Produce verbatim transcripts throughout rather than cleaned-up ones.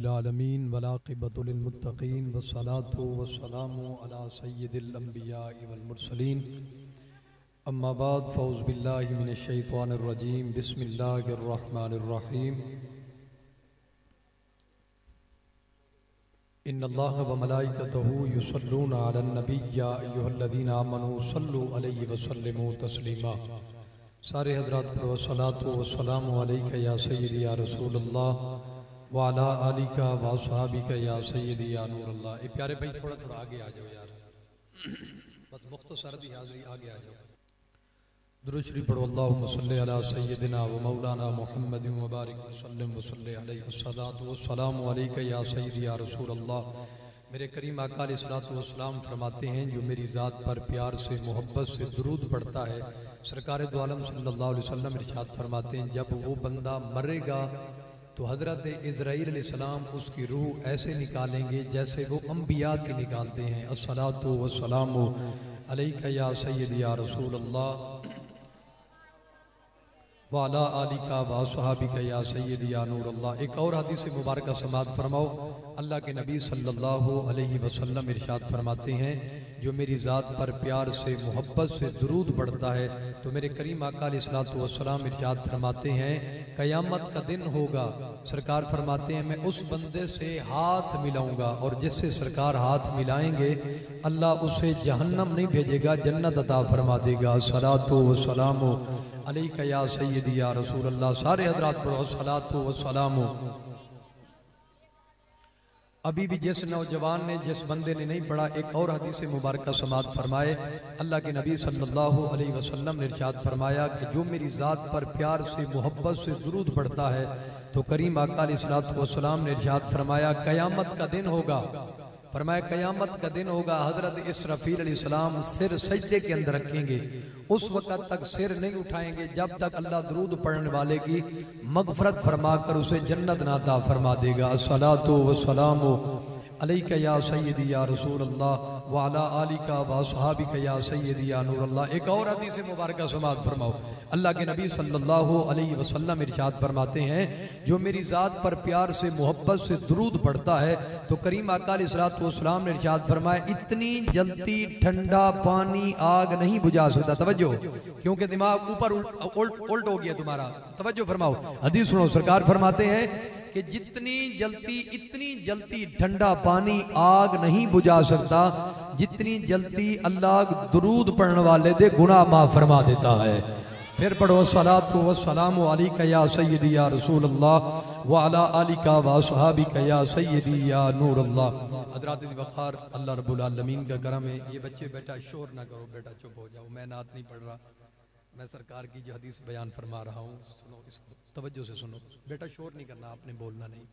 العالمین والعاقبۃ للمتقین والصلاة والسلام علی سید الانبیاء والمرسلین اما بعد فاعوذ باللہ من الشیطان الرجیم بسم اللہ الرحمن الرحیم ان اللہ وملائکتہ یصلون علی النبی یا ایھا الذین آمنوا صلوا علیہ وسلموا تسلیما۔ سارے حضرات پر الصلاۃ والسلام علیک یا سیدی یا رسول اللہ وعلا آلک و صحابک یا سیدی یا نور اللہ۔ اے پیارے بھائی تھوڑا تھوڑا آگے آ جاؤ یار، بس مختصر دی حاضری آگے آ جاؤ۔ درود شریف پڑھو، اللہم صلی علی سیدنا و مولانا محمد و بارک وسلم وصلی علیہ الصلاۃ والسلام علیک یا سیدی یا رسول اللہ۔ میرے کریم آقا علیہ الصلاۃ والسلام فرماتے ہیں جو میری ذات پر پیار سے محبت سے درود پڑھتا ہے، سرکار دو عالم صلی اللہ علیہ وسلم ارشاد فرماتے ہیں جب وہ بندہ مرے گا تو حضرت عزرائیل علیہ السلام اس کی روح ایسے نکالیں گے جیسے وہ انبیاء کی نکالتے ہیں۔ الصلاۃ والسلام علیک یا سیدی یا رسول اللہ وعلا آلک و صحابک یا سیدی یا نور اللہ۔ ایک اور حدیث مبارکہ سماعت فرماؤ، اللہ کے نبی صلی اللہ علیہ وسلم ارشاد فرماتے ہیں جو میری ذات پر پیار سے محبت سے درود پڑھتا ہے تو میرے کریم آقا علیہ الصلوۃ والسلام ارشاد فرماتے ہیں قیامت کا دن ہوگا، سرکار فرماتے ہیں میں اس بندے سے ہاتھ ملاؤں گا اور جس سے سرکار ہاتھ ملائیں گے اللہ اسے جہنم نہیں بھیجے گا، جنت عطا فرما دے گا۔ الصلاۃ والسلام علیک یا سیدی یا رسول اللہ۔ سارے حضرات پڑھو الصلاۃ والسلام۔ ابھی بھی جس نوجوان نے جس بندے نے نہیں پڑھا ایک اور حدیث مبارکہ سماعت فرمائے، اللہ کے نبی صلی اللہ علیہ وسلم نے ارشاد فرمایا کہ جو میری ذات پر پیار سے محبت سے درود پڑھتا ہے تو کریم آقا علیہ الصلوۃ والسلام نے ارشاد فرمایا قیامت کا دن ہوگا، فرمایا قیامت کا دن ہوگا حضرت اسرافیل علیہ السلام سر سجدے کے اندر رکھیں گے، اس وقت تک سر نہیں اٹھائیں گے جب تک اللہ درود پڑھنے والے کی مغفرت فرما کر اسے جنت عطا فرما دے گا۔ الصلاۃ والسلام علیک یا سیدی یا رسول اللہ وعلا آلک و صحابک یا سیدی یا نور اللہ۔ ایک اور حدیث مبارکہ سماعت فرماؤ، اللہ کے نبی صلی اللہ علیہ وسلم ارشاد فرماتے ہیں جو میری ذات پر پیار سے محبت سے درود پڑھتا ہے تو کریم آقا علیہ الصلوۃ والسلام نے ارشاد فرمایا اتنی جلتی ٹھنڈا پانی آگ نہیں بجھا سکتا۔ توجہ، کیونکہ دماغ اوپر الٹ ہو گیا تمہارا، توجہ فرماؤ، حدیث سنو، سرکار فرماتے ہیں کہ جتنی جلتی اتنی جلتی ٹھنڈا پانی آگ نہیں بجھا سکتا جتنی جلتی اللہ درود پڑھنے والے دے گناہ معاف فرما دیتا ہے۔ پھر پڑھو الصلاۃ والسلام علیک یا سیدی یا رسول اللہ وعلا آلک و صحابک یا سیدی یا نور اللہ۔ حضرات وقار، اللہ رب العالمین کا کرم ہے۔ یہ بچے بیٹا شور نہ کرو، بیٹا چپ ہو جاؤ، میں نعت نہیں پڑھ رہا، میں سرکار کی جو حدیث بیان فرما رہا ہوں، سنو اس کو توجہ سے سنو، بیٹا شور نہیں کرنا، آپ نے بولنا نہیں۔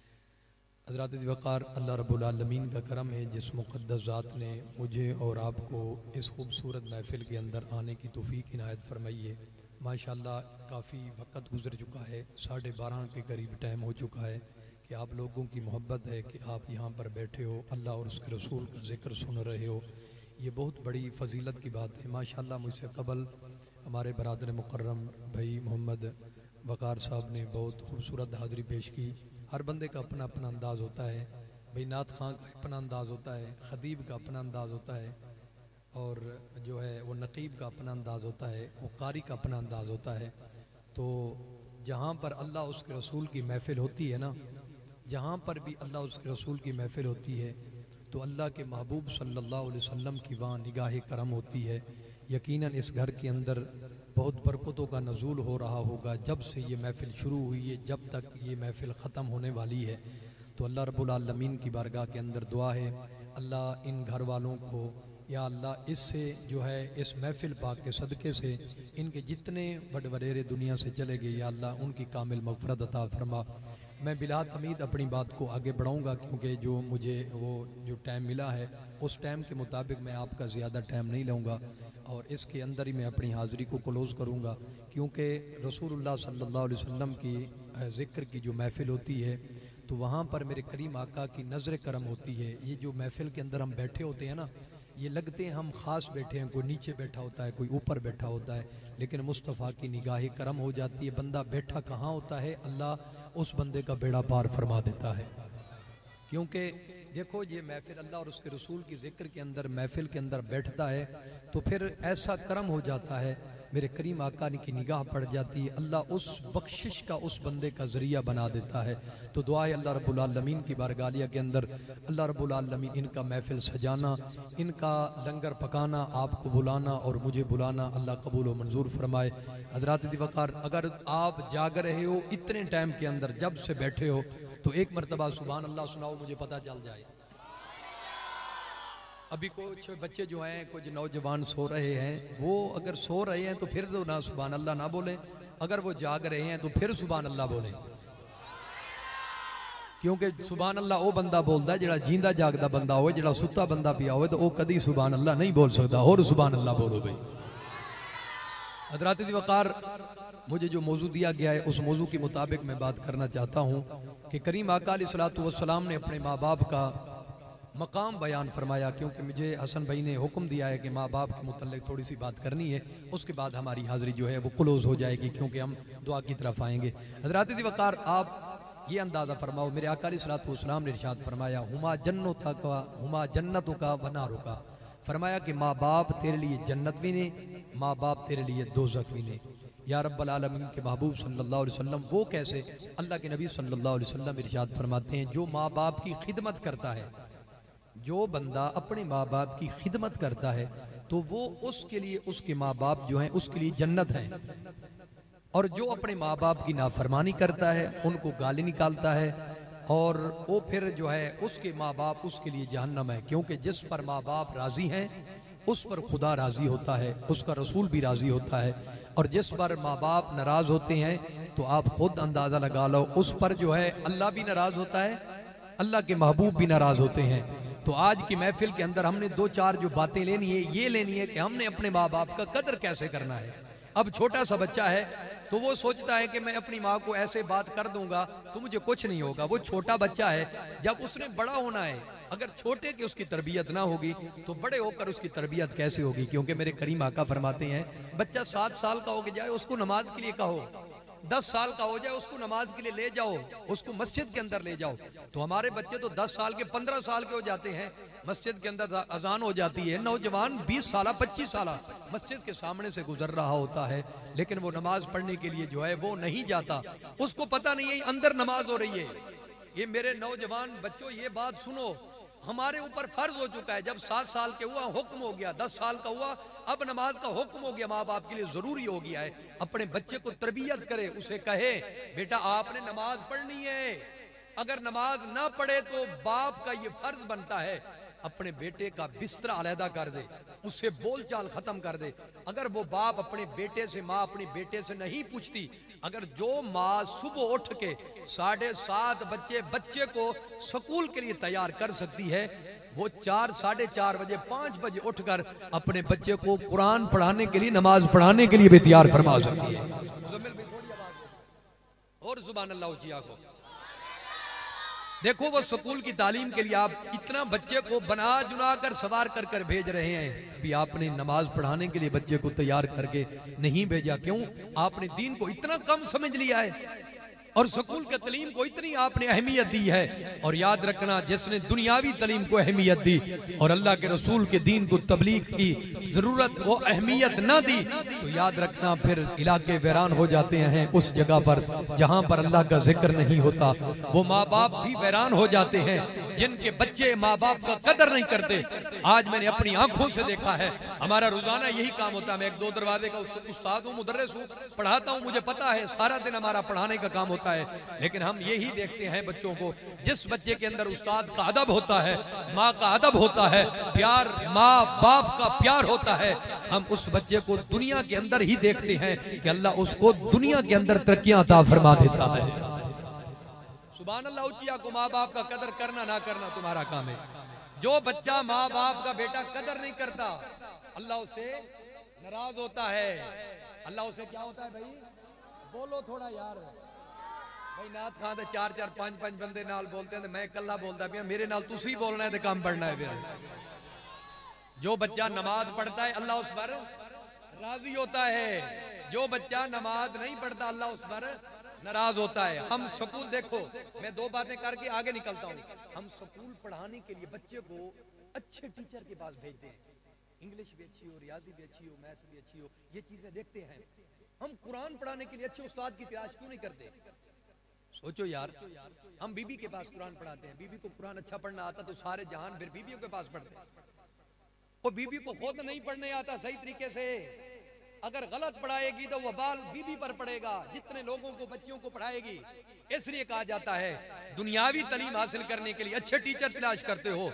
حضرات وقار، اللہ رب العالمین کا کرم ہے جس مقدس ذات نے مجھے اور آپ کو اس خوبصورت محفل کے اندر آنے کی توفیق عنایت فرمائی ہے۔ ماشاءاللہ کافی وقت گزر چکا ہے، ساڑھے بارہ کے قریب ٹائم ہو چکا ہے کہ آپ لوگوں کی محبت ہے کہ آپ یہاں پر بیٹھے ہو، اللہ اور اس کے رسول کا ذکر سن رہے ہو، یہ بہت بڑی فضیلت کی بات ہے۔ ماشاءاللہ مجھ سے قبل ہمارے برادر مکرم بھائی محمد وقار صاحب نے بہت خوبصورت حاضری پیش کی۔ ہر بندے کا اپنا اپنا انداز ہوتا ہے، بھائی نعت خان کا اپنا انداز ہوتا ہے، خطیب کا اپنا انداز ہوتا ہے، اور جو ہے وہ نقیب کا اپنا انداز ہوتا ہے، وہ قاری کا اپنا انداز ہوتا ہے۔ تو جہاں پر اللہ اس کے رسول کی محفل ہوتی ہے نا، جہاں پر بھی اللہ اس کے رسول کی محفل ہوتی ہے تو اللہ کے محبوب صلی اللہ علیہ وسلم کی وہاں نگاہ کرم ہوتی ہے۔ یقیناً اس گھر کے اندر بہت برکتوں کا نزول ہو رہا ہوگا جب سے یہ محفل شروع ہوئی ہے، جب تک یہ محفل ختم ہونے والی ہے۔ تو اللہ رب العالمین کی بارگاہ کے اندر دعا ہے اللہ ان گھر والوں کو یا اللہ اس سے جو ہے اس محفل پاک کے صدقے سے ان کے جتنے بڑے وڈیرے دنیا سے چلے گئے یا اللہ ان کی کامل مغفرت عطا فرما۔ میں بلا تمید اپنی بات کو آگے بڑھاؤں گا کیونکہ جو مجھے وہ جو ٹائم ملا ہے اس ٹائم کے مطابق میں آپ کا زیادہ ٹائم نہیں لوں گا اور اس کے اندر ہی میں اپنی حاضری کو کلوز کروں گا، کیونکہ رسول اللہ صلی اللہ علیہ وسلم کی ذکر کی جو محفل ہوتی ہے تو وہاں پر میرے کریم آقا کی نظر کرم ہوتی ہے۔ یہ جو محفل کے اندر ہم بیٹھے ہوتے ہیں نا، یہ لگتے ہیں ہم خاص بیٹھے ہیں، کوئی نیچے بیٹھا ہوتا ہے، کوئی اوپر بیٹھا ہوتا ہے، لیکن مصطفیٰ کی نگاہ کرم ہو جاتی ہے۔ بندہ بیٹھا کہاں ہوتا ہے، اللہ اس بندے کا بیڑا پار فرما دیتا ہے۔ کیونکہ دیکھو یہ محفل اللہ اور اس کے رسول کی ذکر کے اندر محفل کے اندر بیٹھتا ہے تو پھر ایسا کرم ہو جاتا ہے، میرے کریم آقا کی نگاہ پڑ جاتی ہے، اللہ اس بخشش کا اس بندے کا ذریعہ بنا دیتا ہے۔ تو دعا ہے اللہ رب العالمین کی بارگاہ کے اندر اللہ رب العالمین ان کا محفل سجانا، ان کا لنگر پکانا، آپ کو بلانا اور مجھے بلانا اللہ قبول و منظور فرمائے۔ حضرات دی وقار، اگر آپ جاگ رہے ہو اتنے ٹائم کے اندر جب سے بیٹھے ہو تو ایک مرتبہ سبحان اللہ سناؤ، مجھے پتہ چل جائے۔ ابھی کچھ بچے جو ہیں، کچھ نوجوان سو رہے ہیں، وہ اگر سو رہے ہیں تو پھر تو نہ سبحان اللہ نہ بولیں، اگر وہ جاگ رہے ہیں تو پھر سبحان اللہ بولیں، کیونکہ سبحان اللہ وہ بندہ بولتا ہے جڑا جیندہ جاگدا بندہ ہوئے، جڑا ستا بندہ پیا ہوئے تو وہ کدی سبحان اللہ نہیں بول سکتا، اور سبحان اللہ بولو بھئی۔ حضرات دی وقار، مجھے جو موضوع دیا گیا ہے اس موضوع کے مطابق میں بات کرنا چاہتا ہوں کہ کریم آقا علیہ السلام نے اپنے ماں باپ کا مقام بیان فرمایا، کیونکہ مجھے حسن بھائی نے حکم دیا ہے کہ ماں باپ کے متعلق تھوڑی سی بات کرنی ہے، اس کے بعد ہماری حاضری جو ہے وہ کلوز ہو جائے گی، کیونکہ ہم دعا کی طرف آئیں گے۔ حضرات دی وقار، آپ یہ اندازہ فرماؤ، میرے آقا علیہ السلام نے ارشاد فرمایا ہما جنتوں کا ہما جنتوں کا وناروں کا، فرمایا کہ ماں باپ تیرے لیے جنت بھی نے، ماں باپ تیرے لیے دوزخ بھی نے۔ یا رب العالمین کے محبوب صلی اللہ علیہ وسلم وہ کیسے؟ اللہ کے نبی صلی اللہ علیہ وسلم ارشاد فرماتے ہیں جو ماں باپ کی خدمت کرتا ہے، جو بندہ اپنے ماں باپ کی خدمت کرتا ہے تو وہ اس کے لیے، اس کے ماں باپ جو ہیں اس کے لیے جنت ہیں، اور جو اپنے ماں باپ کی نافرمانی کرتا ہے، ان کو گالی نکالتا ہے، اور وہ پھر جو ہے اس کے ماں باپ اس کے لیے جہنم ہے، کیونکہ جس پر ماں باپ راضی ہیں اس پر خدا راضی ہوتا ہے، اس کا رسول بھی راضی ہوتا ہے، اور جس پر ماں باپ ناراض ہوتے ہیں تو آپ خود اندازہ لگا لو اس پر جو ہے اللہ بھی ناراض ہوتا ہے، اللہ کے محبوب بھی ناراض ہوتے ہیں۔ تو آج کی محفل کے اندر ہم نے دو چار جو باتیں لینی ہے، یہ لینی ہے کہ ہم نے اپنے ماں باپ کا قدر کیسے کرنا ہے۔ اب چھوٹا سا بچہ ہے تو وہ سوچتا ہے کہ میں اپنی ماں کو ایسے بات کر دوں گا تو مجھے کچھ نہیں ہوگا، وہ چھوٹا بچہ ہے، جب اس نے بڑا ہونا ہے، اگر چھوٹے کی اس کی تربیت نہ ہوگی تو بڑے ہو کر اس کی تربیت کیسے ہوگی؟ کیونکہ میرے کریم آقا فرماتے ہیں بچہ سات سال کا ہو کے جائے اس کو نماز کے لیے کہو، دس سال کا ہو جائے اس کو نماز کے لیے لے جاؤ، اس کو مسجد کے اندر لے جاؤ۔ تو ہمارے بچے تو دس سال کے پندرہ سال کے ہو جاتے ہیں، مسجد کے اندر اذان ہو جاتی ہے، نوجوان بیس سالہ پچیس سالہ مسجد کے سامنے سے گزر رہا ہوتا ہے، لیکن وہ نماز پڑھنے کے لیے جو ہے وہ نہیں جاتا، اس کو پتہ نہیں ہے اندر نماز ہو رہی ہے۔ یہ میرے نوجوان بچوں یہ بات سنو، ہمارے اوپر فرض ہو چکا ہے، جب سات سال کے ہوا حکم ہو گیا، دس سال کا ہوا اب نماز کا حکم ہو گیا، ماں باپ کے لیے ضروری ہو گیا ہے اپنے بچے کو تربیت کرے، اسے کہے بیٹا آپ نے نماز پڑھنی ہے، اگر نماز نہ پڑھے تو باپ کا یہ فرض بنتا ہے اپنے بیٹے کا بستر علیحدہ کر دے، اسے بول چال ختم کر دے۔ اگر وہ باپ اپنے بیٹے سے، ماں اپنے بیٹے سے نہیں پوچھتی، اگر جو ماں صبح اٹھ کے ساڑھے سات بچے بچے کو سکول کے لیے تیار کر سکتی ہے، وہ چار ساڑھے چار بجے پانچ بجے اٹھ کر اپنے بچے کو قرآن پڑھانے کے لیے، نماز پڑھانے کے لیے بھی تیار فرما سکتی ہے۔ اور سبحان اللہ اچھیا کو دیکھو، وہ سکول کی تعلیم کے لیے آپ اتنا بچے کو بنا جنا کر سوار کر کر بھیج رہے ہیں، ابھی آپ نے نماز پڑھانے کے لیے بچے کو تیار کر کے نہیں بھیجا، کیوں؟ آپ نے دین کو اتنا کم سمجھ لیا ہے، اور سکول کے تعلیم کو اتنی آپ نے اہمیت دی ہے۔ اور یاد رکھنا، جس نے دنیاوی تعلیم کو اہمیت دی اور اللہ کے رسول کے دین کو تبلیغ کی ضرورت وہ اہمیت نہ دی، تو یاد رکھنا پھر علاقے ویران ہو جاتے ہیں اس جگہ پر جہاں پر اللہ کا ذکر نہیں ہوتا، وہ ماں باپ بھی ویران ہو جاتے ہیں جن کے بچے ماں باپ کا قدر نہیں کرتے۔ آج میں نے اپنی آنکھوں سے دیکھا ہے، ہمارا روزانہ یہی کام ہوتا ہے، میں ایک دو دروازے کا استاد ہوں، مدرس ہوں، پڑھاتا ہوں، مجھے پتا ہے سارا دن ہمارا پڑھانے کا کام ہوتا ہے، لیکن ہم یہی دیکھتے ہیں بچوں کو، جس بچے کے اندر استاد کا ادب ہوتا ہے، ماں کا ادب ہوتا ہے، پیار ماں باپ کا پیار ہوتا ہے، ہم اس بچے کو دنیا کے اندر ہی دیکھتے ہیں کہ اللہ اس کو دنیا کے اندر ترقیاں عطا فرما دیتا ہے۔ سبحان اللہ اچھیا کو، ماں باپ کا قدر کرنا نہ کرنا تمہارا کام ہے۔ جو بچہ ماں باپ کا بیٹا قدر نہیں کرتا، اللہ اسے ناراض ہوتا ہے۔ اللہ اسے کیا ہوتا ہے؟ بھائی بولو تھوڑا یار، بھائی نات خان دے چار چار پانچ پانچ بندے نال بولتے ہیں، میں کلا بولتا پیا، میرے نال تسی بولنا ہے تے کام پڑھنا ہے پھر۔ جو بچہ نماز پڑھتا ہے اللہ اس پر راضی ہوتا ہے، جو بچہ نماز نہیں پڑھتا اللہ اس پر ناراض ہوتا ہے. ہم سکول دیکھو, میں دو باتیں کر کے آگے نکلتا ہوں. ہم سکول پڑھانے کے لیے بچے کو اچھے ٹیچر کے پاس بھیجتے ہیں, انگلش بھی اچھی ہو, ریاضی بھی اچھی ہو, میتھ بھی اچھی ہو, یہ چیزیں دیکھتے ہیں. ہم قرآن پڑھانے کے لیے اچھے استاد کی تلاش کیوں نہیں کرتے؟ سوچو یار, ہم بی بی کے پاس قرآن پڑھاتے ہیں, بی بی کو قرآن اچھا پڑھنا آتا تو سارے جہان پھر بیویوں کے پاس پڑھتے ہیں. وہ بی بی کو خود نہیں پڑھنے آتا صحیح طریقے سے, اگر غلط پڑھائے گی تو وبال بی بی پر پڑے گا, جتنے لوگوں کو بچیوں کو پڑھائے گی. اس لیے کہا جاتا ہے دنیاوی تعلیم حاصل کرنے کے لیے اچھے ٹیچر تلاش کرتے ہو,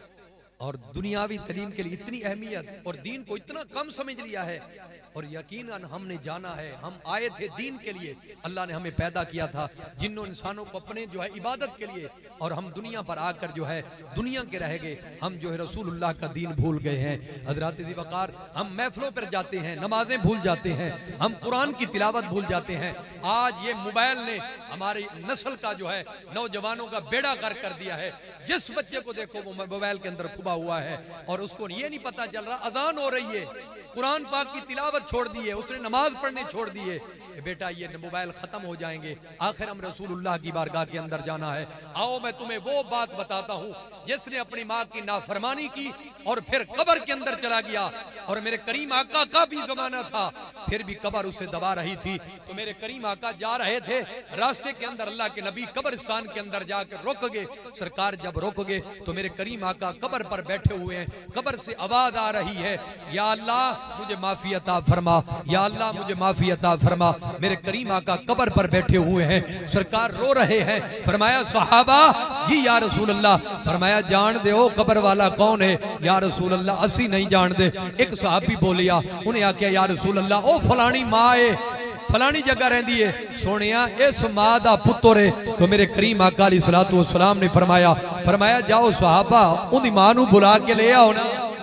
اور دنیاوی تعلیم کے لیے اتنی اہمیت اور دین کو اتنا کم سمجھ لیا ہے. اور یقیناً ہم نے جانا ہے, ہم آئے تھے دین کے لیے, اللہ نے ہمیں پیدا کیا تھا جنوں انسانوں کو اپنے جو ہے عبادت کے لیے, اور ہم دنیا پر آ کر جو ہے دنیا کے رہ گئے, ہم جو ہے رسول اللہ کا دین بھول گئے ہیں. حضرات ذی وقار, ہم محفلوں پر جاتے ہیں, نمازیں بھول جاتے ہیں, ہم قرآن کی تلاوت بھول جاتے ہیں. آج یہ موبائل نے ہماری نسل کا جو ہے نوجوانوں کا بیڑا غرق کر دیا ہے. جس بچے کو دیکھو وہ موبائل کے اندر کھبا ہوا ہے, اور اس کو یہ نہیں پتا چل رہا اذان ہو رہی ہے, قرآن پاک کی تلاوت چھوڑ دی ہے, اس نے نماز پڑھنے چھوڑ دی ہے. بیٹا یہ موبائل ختم ہو جائیں گے, آخر ہم رسول اللہ کی بارگاہ کے اندر جانا ہے. آؤ میں تمہیں وہ بات بتاتا ہوں جس نے اپنی ماں کی نافرمانی کی اور پھر قبر کے اندر چلا گیا, اور میرے کریم آقا کا بھی زمانہ تھا, پھر بھی قبر اسے دبا رہی تھی. تو میرے کریم آقا جا رہے تھے, راستے کے اندر اللہ کے نبی قبرستان کے اندر جا کر رک گئے. سرکار جب رک گئے تو میرے کریم آقا قبر پر بیٹھے ہوئے ہیں, قبر سے آواز آ رہی ہے, یا اللہ مجھے معافی عطا فرما, یا اللہ مجھے معافی عطا فرما. میرے کریم آقا قبر پر بیٹھے ہوئے ہیں, سرکار رو رہے ہیں. فرمایا صحابہ جی یا رسول اللہ, فرمایا جان دے ہو قبر والا کون ہے؟ یا رسول اللہ اسی نہیں جان دے. ایک صحابی بولیا, انہیں آکیا یا رسول اللہ او فلانی ماں ہے, فلانی جگہ رہندی ہے. سونیا اس ماں دا پتر ہے. تو میرے کریم آقا علیہ الصلوۃ والسلام نے فرمایا فرمایا جاؤ صحابہ اندی ماں نو بلا کے لے آؤ نا.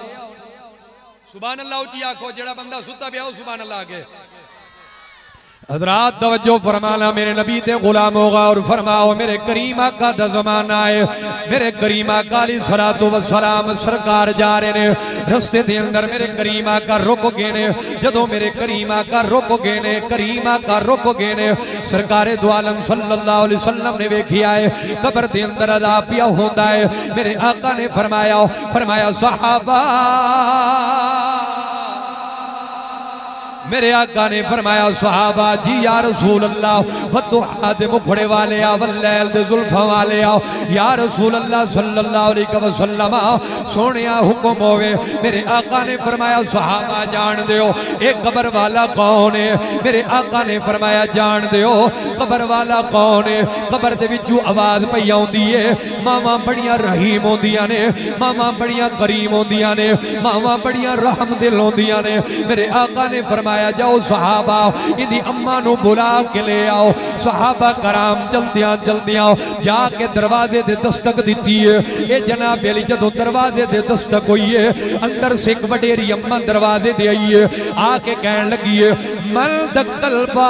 سبحان اللہ اچھی آکھو, جڑا بندہ ستا پیا ہو سبحان اللہ آگے. حضرات توجہ فرمانا, میرے نبی تے غلام ہوگا اور فرماؤ میرے کریم آقا دا زمانہ ہے. میرے کریم آقا علیہ الصلوۃ والسلام سرکار جا رہے نے, رستے دے اندر میرے کریم آقا رک گئے نے. جدوں میرے کریم آقا رک گئے نے, کریم آقا رک گئے نے, سرکار دو عالم صلی اللہ علیہ وسلم نے ویکھیا ہے قبر دے اندر عذاب پیا ہوندا ہے. میرے آقا نے فرمایا فرمایا صحابہ, میرے آقا نے فرمایا صحابہ جی یا رسول اللہ, والضحیٰ دے مکھڑے والے آ, واللیل دے زلفاں والے آ, یا رسول اللہ صلی اللہ علیہ وسلم سونیا حکم ہوئے. میرے آقا نے فرمایا صحابہ جان دیو ایک قبر والا کون ہے؟ میرے آقا نے فرمایا جان دیو قبر والا کون ہے؟ قبر دے وچوں آواز پئی آوندی ہے, ماواں بڑیاں رحیم ہوندیاں نے, ماواں بڑیاں کریم ہوندیاں نے, ماواں بڑیاں رحم دل ہوندیاں نے. میرے آقا نے فرمایا جاؤ صحابہ اندی اماں نو بلا کے لے آؤ. صحابہ کرام جلدیاں جلدیاں جا کے دروازے دے دستک دیتی ہے. اے جناب علی جدوں دروازے دے دستک ہوئی ہے, اندر سے ایک وڈیری اماں دروازے دے آئی ہے, آ کے کہن لگی ہے من دکل با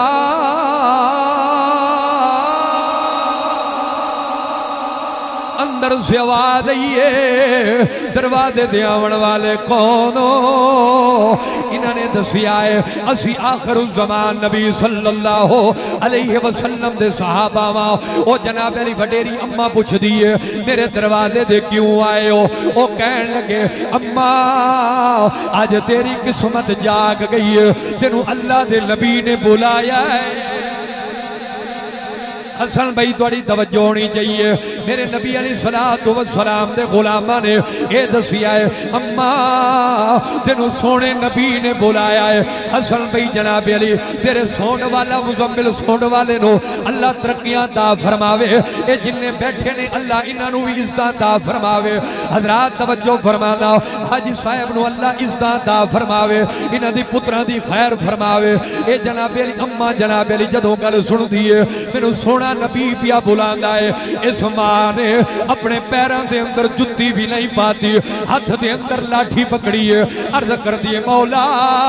اندر سے آواز آئیے دروازے دے آون والے کونو؟ انہوں نے دسیا ہے اسی آخر الزمان نبی صلی اللہ علیہ وسلم دے صحابہ ماں. او جناب علی وڈیری اماں پوچھ دیئے میرے دروازے دے کیوں آئے ہو؟ او کہن لگے اماں آج تیری قسمت جاگ گئی ہے, تینوں اللہ دے نبی نے بلایا ہے. حسن بھائی توڑی توجہ ہونی چاہیے. میرے نبی علیہ السلام دے غلامہ نے اے دسیا ہے اماں تینوں سونے نبی نے بلایا ہے. حسن بھائی جناب علی تیرے سون والا مزمل سون والے نو اللہ ترقیاں دا فرماوے, اے جننے بیٹھے نے اللہ انہاں نو بھی عزتاں دا فرماوے. حضرات توجہ فرمانا, حاجی صاحب نو اللہ عزتاں دا فرماوے, انہاں دی پتراں دی خیر فرماوے. اے جناب علی اماں جناب علی جدوں گل سن دیئے مینوں سونا نبی پیا بلاندا ہے. اس ماں نے اپنے پیران دے اندر جتی بھی نہیں پاتی, ہاتھ دے اندر لاٹھی پکڑی ہے, عرض کر دیے مولا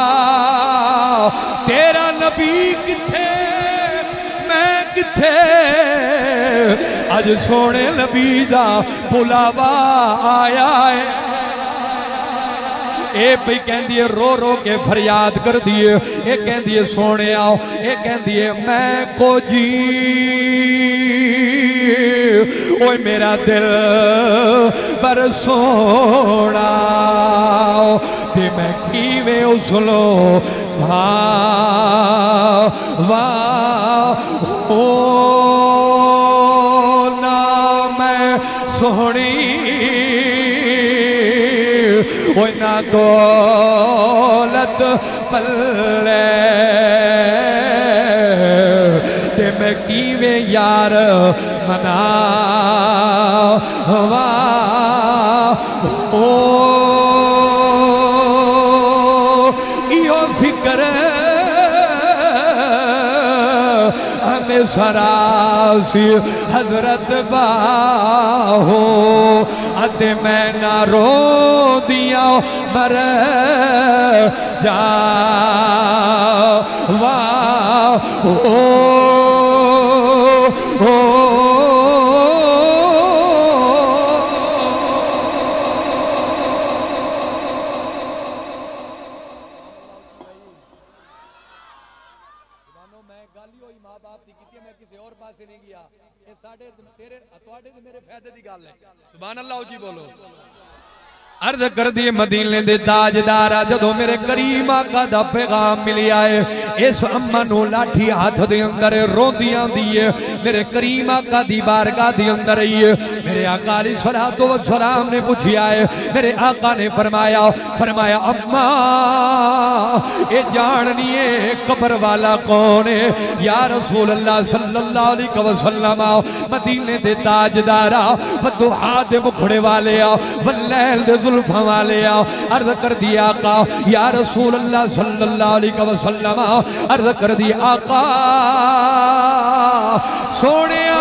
تیرا نبی کتھے میں کتھے, آج سونے نبی دا بلاوا آیا ہے. اے پہ کہندی ہے رو رو کے فریاد کر دیے اے کہندی ہے سونے آؤ اے کہندی ہے میں کو جی اوے میرا دل پر سونا تے میں کیویں اسلو بھاوا او نا میں سونی اوے نا دولت پلے تے میں کیویں یار مناوا او ایو فکر ہمیں سراسی حضرت باہو ادھے میں نہ رو دیا مر جا واہ او او سبحان اللہ جی بولو عرض کر دیے مدینے دے تاجدارا جدو میرے کریم آقا دا پیغام ملی آئے اس اماں نو لاٹھی ہاتھ دے اندر روندیاں دیئے میرے کریم آقا دی بارگاہ دی اندر آئیے میرے آقا علیہ الصلوۃ والسلام نے پوچھی آئے میرے آقا نے فرمایا فرمایا اماں اے جاننیے قبر والا کون ہے یا رسول اللہ صلی اللہ علیہ وسلم مدینے دے تاجدارا ودعا دے مکھڑے والے واللیل دے زلفہ والے عرض کر دیا آقا یا رسول اللہ صلی اللہ علیہ وسلم عرض کر دیا آقا سونیا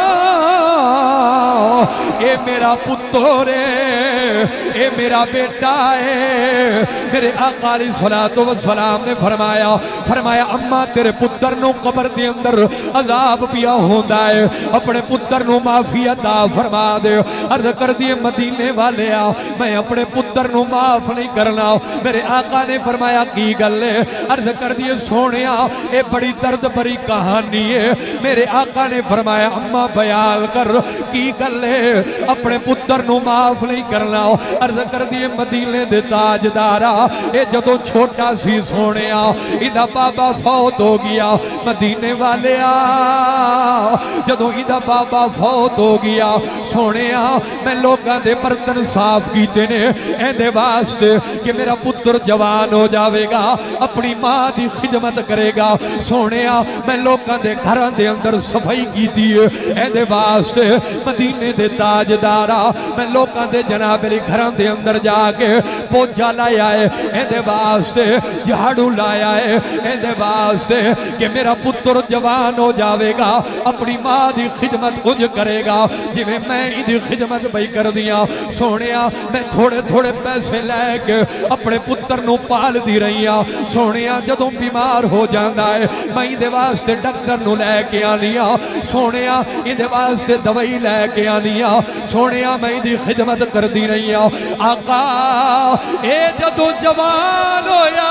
اے میرا پتر اے میرا بیٹا ہے میرے آقا علیہ الصلوۃ والسلام نے فرمایا فرمایا اماں تیرے پتر نو قبر دے اندر عذاب پیا ہوندا ہے اپنے پتر نو معافی عطا فرما دے عرض کر دیے مدینے والے آ میں اپنے پتر نو معاف نہیں کرنا میرے آقا نے فرمایا کی گل ہے عرض کر دیے سونیا اے بڑی درد بری کہانی ہے میرے آقا نے فرمایا اماں بیان کر کی گل ہے اپنے پتر نو معاف نہیں کرنا عرض کر دیے مدینے دے تاجدارا اے جدو چھوٹا سی سونیا ادھا بابا فوت ہو گیا مدینے والے آ جدو ادھا بابا فوت ہو گیا سونیا میں لوگاں دے برتن صاف کیتے نے اے دے واسطے کہ میرا پتر جوان ہو جاوے گا اپنی ماں دی خدمت کرے گا سونیا میں لوگاں دے گھراں دے اندر صفائی کیتی ہے اے دے واسطے مدینے دے تاجدارا میں لوگاں دے جناب علی گھراں دے اندر جا کے پوچھا لایا ہے اے دے واسطے جھاڑو لایا ہے اے دے واسطے کہ میرا پتر جوان ہو جاوے گا اپنی ماں دی خدمت کچھ کرے گا جی میں میں دی خدمت بھائی کر دیا سونیا میں تھوڑے تھوڑے پیسے لے کے اپنے پتر نو پال دی رہی ہاں سونیا جدوں بیمار ہو جاندہ ہے میں دے واسطے ڈاکٹر نو لے کے آنیا سونیا دے واسطے دوائی لے کے آنیا سونیا میں دی خدمت کر دی رہی ہاں آقا اے جدوں جوان ہویا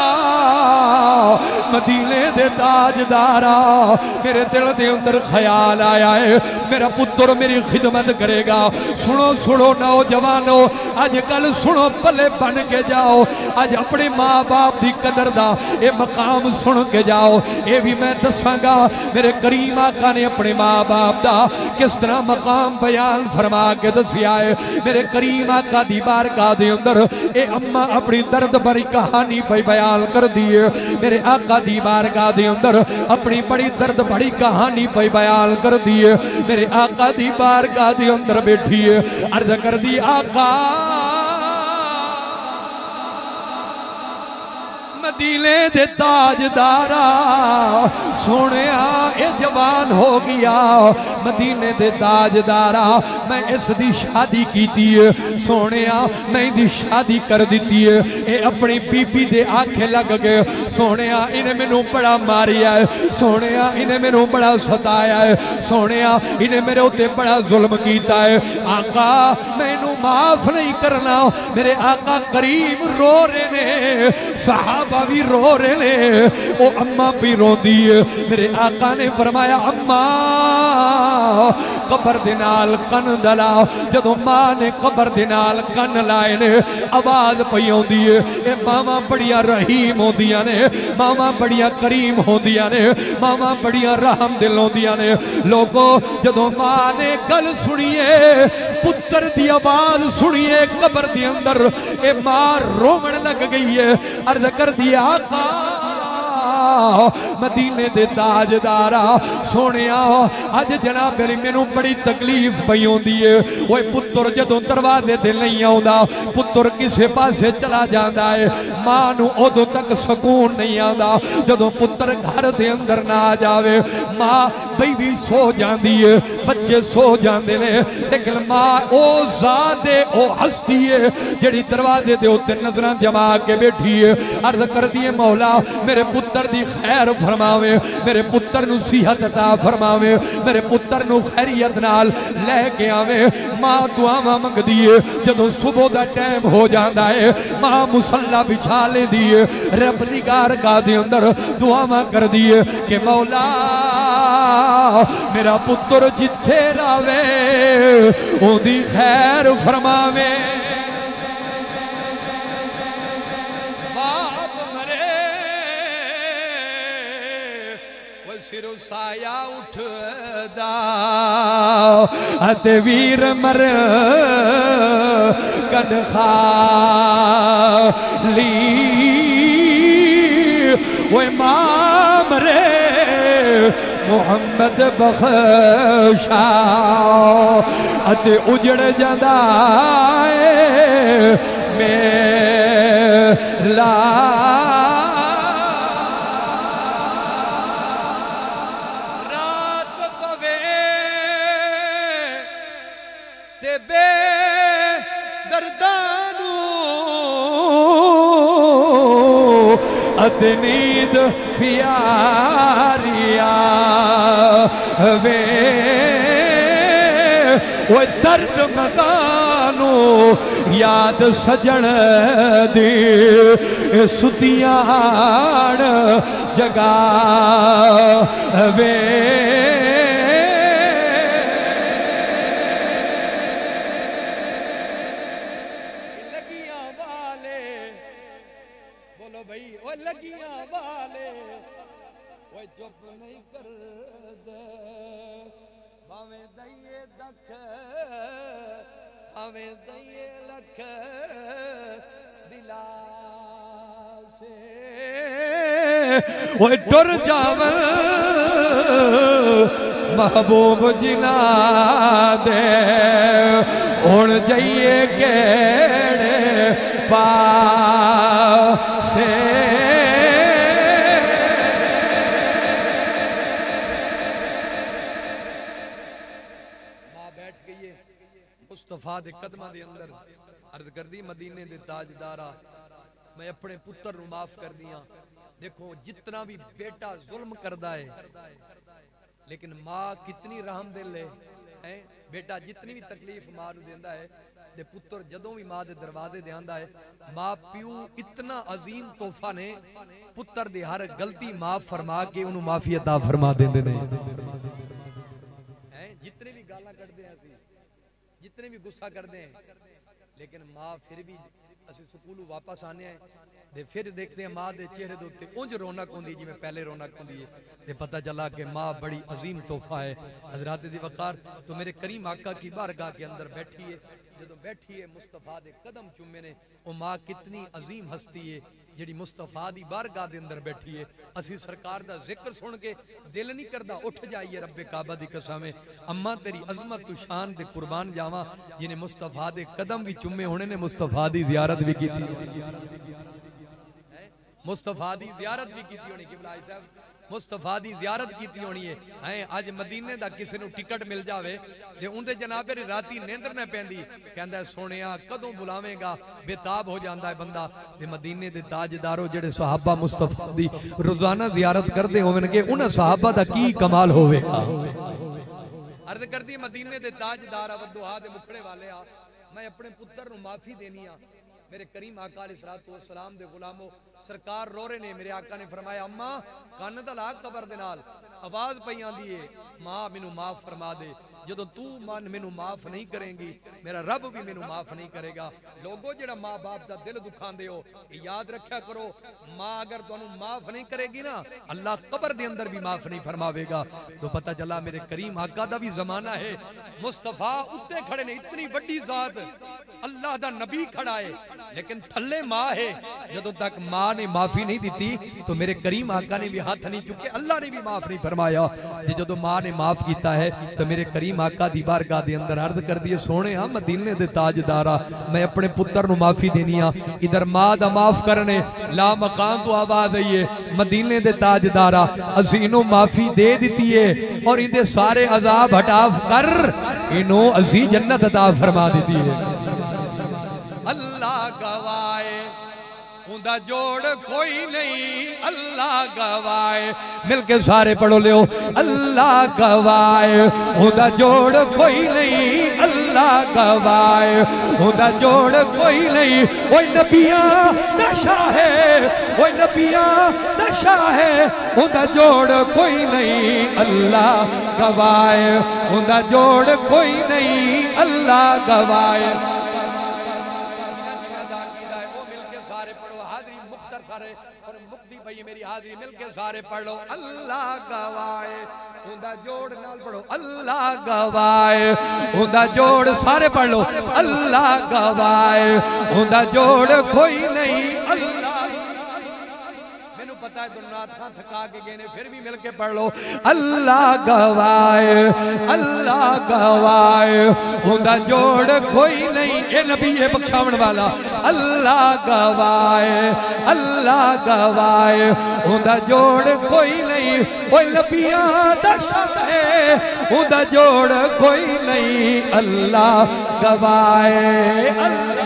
مدینے دے تاجدارا میرے دل دے اندر خیال آیا ہے میرا پتر میری خدمت کرے گا سنو سنو نوجوانو آج کل سنو پلے بن کے جاؤ آج اپنے ماں باپ دی قدر دا اے مقام سن کے جاؤ اے بھی میں دساں گا میرے کریم آقا نے اپنے ماں باپ دا کس طرح مقام بیان فرما کے دسیا ہے میرے کریم آقا دی بارگاہ دے اندر اے اماں اپنی درد بری کہانی پہ بیان کر دیئے میرے آقا دی بارگاہ دے اندر اپنی بڑی درد بڑی کہانی پہ بیان کر دیئے میرے آقا دی بارگاہ دے اندر بیٹھیے عرض کر دی آقا مدینے دے تاجدارا سونے اے جوان ہو گیا مدینے دے تاجدارا میں اس دی شادی کیتی ہے سونے میں دی شادی کر دیتی ہے اے اپنی بی بی دے آنکھیں لگ گئے سونے انہیں میں نو بڑا ماریا ہے سونے انہیں میں نو بڑا ستایا ہے سونے انہیں میرے ہوتے بڑا ظلم کیتا ہے آقا میں نو معاف نہیں کرنا میرے آقا کریم رو رہے نے صحابہ بھی رو رہے نے او اممہ بھی رو دیئے میرے آقا نے فرمایا اممہ قبر دینال کن دلا جدو ماں نے قبر دینال کن لائے نے آواز پیوں دیئے اے ماما بڑیا رحیم ہوں دیا نے ماما بڑیا کریم ہوں دیا نے ماما بڑیا رحم دل ہوں دیا نے لوگوں جدو ماں نے گل سنیے پتر دی آواز سنیے قبر دی اندر اے ماں رومن لگ گئی ہے عرض کر دیا آقا مدینے دے تاجدارا سونیا آج جناب میری میں نو بڑی تکلیف پیوں دیئے وہ پتر جدوں دروازے دے نہیں آؤں پتر کسے پاسے چلا جاندہ ہے ماں نو ادو تک سکون نہیں آؤں جدوں پتر گھر دے اندر نہ جاوے ماں بیوی سو جاندی ہے بچے سو جاندے نے لیکن ماں او زادے او ہستی ہے جڑی دروازے دے ہوتے نظران جما کے بیٹھی ہے عرض کر دیئے مولا میرے پتر دی خیر فرماوے میرے پتر نو صحت عطا فرماوے میرے پتر نو خیریت نال لے کے آوے ماں دعاواں منگ دیئے جدوں صبح دا ٹائم ہو جاندا ہے ماں مصلی بچھا لے دیئے رب نگار گاہ دے اندر دعاواں کر دیئے کہ مولا میرا پتر جتھے راوے اون دی خیر فرماوے سر سایہ اٹھ دا ات ویر مر کن خالی وہ امام رے محمد بخشا ات اجڑ جاندہ میلا نیند پیاریا وے وہ درد مدانو یاد سجن دی ستیان جگا وے وہ ٹر جاون محبوب جنا دے اُن جائیے گیڑے پاسے ماں بیٹھ گئی ہے مصطفیٰ دے قدمہ دے اندر عرض کر دی مدینے دے تاجدارا میں اپنے پتر نو معاف کر دیا دیکھو جتنا بھی بیٹا ظلم کردہ ہے لیکن ماں کتنی رحم دل ہے بیٹا جتنی بھی تکلیف ماں نو دیندہ ہے دے پتر جدوں بھی ماں دے دروازے دے آندہ ہے ماں پیو اتنا عظیم تحفہ نے پتر دے ہر غلطی معاف فرما کے انہوں معافی عطا فرما دیندے نہیں جتنے بھی گالا کر دیں ایسی جتنے بھی غصہ کر دیں لیکن ماں پھر بھی اسی سکولو واپس آنے ہیں دے پھر دیکھتے ہیں ماں دے چہرے دوتے اونج رونق ہوندی جی میں پہلے رونق ہوندی ہے دے پتہ چلا کہ ماں بڑی عظیم تحفہ ہے حضرات دی وقار تو میرے کریم آقا کی بارگاہ کے اندر بیٹھی ہے جدو بیٹھی ہے مصطفیٰ دے قدم چومے نے وہ ماں کتنی عظیم ہستی ہے جڑی مصطفیٰ دی بارگاہ دے اندر بیٹھی ہے اسی سرکار دا ذکر سن کے دل نہیں کردہ اٹھ جائیے رب کعبہ دی قسمیں اماں تیری عظمت تو شان دے قربان جاواں جنہیں مصطفیٰ دے قدم بھی چومے ہونے نے مصطفیٰ دی زیارت بھی کی تھی مصطفیٰ دی زیارت بھی کیتی ہونی قبلہ صاحب مصطفیٰ دی زیارت کیتی ہونی ہے ہیں آج مدینے دا کسی نو ٹکٹ مل جاوے دے ان دے جناب راتی نیندر نہ پیندی کہندہ ہے سونیا کدوں بلاویں گا بےتاب ہو جاندہ ہے بندہ دے مدینے دے تاجدارو جڑے صحابہ مصطفیٰ دی روزانہ زیارت کر دے ہوئے کہ انہاں صحابہ دا کی کمال ہوئے گا عرض کر دی مدینے دے تاجدارہ ودعا دے مکھڑے والے آ میں اپنے پتر نو معافی دینی آ میرے کریم آقا علیہ السلام دے غلاموں سرکار رو رہے نے میرے آقا نے فرمایا اماں کان دا لاغ قبر دے نال آواز پہیاں دیئے ماں منو معاف فرما دے جدو تو مان منو معاف نہیں کریں گی میرا رب بھی منو معاف نہیں کرے گا لوگو جڑا ماں باپ دا دل دکھان دے ہو یاد رکھیا کرو ماں اگر تو انہوں معاف نہیں کرے گی نا اللہ قبر دے اندر بھی معاف نہیں فرماوے گا تو پتہ چلا میرے کریم آقا دا بھی زمانہ ہے مصطفیٰ اتے کھڑے نے اتنی وڈی ذات اللہ دا نبی کھڑا ہے لیکن تھلے ماں ہے جدو تک ماں نے معافی نہیں دیتی تو میرے کریم آقا نے بھی ہاتھ نہیں چکے اللہ نے بھی معاف نہیں فرمایا جدو ماں نے معاف کیتا ہے تو میرے کریم آقا دی بارگاہ دے اندر عرض کر دیئے سونے ہاں مدینے دے تاجدارہ میں اپنے پتر نو معافی دینی ہاں ادھر ماں دا معاف کرنے لا مکان تو آواز آئیے مدینے دے تاجدارہ اسی انہوں معافی دے دیتی ہے اور ان دے سارے عذاب ہٹاف کر انہوں اسی جنت عطا فرما دیتی ہے اللہ گوائے اندہ جوڑ کوئی نہیں اللہ گوائے مل کے سارے پڑھو لے ہو اللہ گوائے اندہ جوڑ کوئی نہیں اللہ گوائے اندہ جوڑ کوئی نہیں اوہ نبیاں نشا ہے اوہ نبیاں نشا ہے اندہ جوڑ کوئی نہیں اللہ گوائے اندہ جوڑ کوئی نہیں اللہ گوائے اور مقدی بھائی میری حاضری مل کے سارے پڑھ لو اللہ گوائے اندہ جوڑ نال پڑھو اللہ گوائے اندہ جوڑ سارے پڑھ لو اللہ گوائے اندہ جوڑ کوئی نہیں اللہ پتہ ہے دنات خان تھکا کے گئے پھر بھی مل کے پڑھ لو اللہ گوائے اللہ گوائے اندہ جوڑ کوئی نہیں اے نبی ہے بخشاون والا اللہ گوائے اللہ گوائے اندہ جوڑ کوئی نہیں اوہ نبیاں دا شاہ ہے اندہ جوڑ کوئی نہیں اللہ گوائے اللہ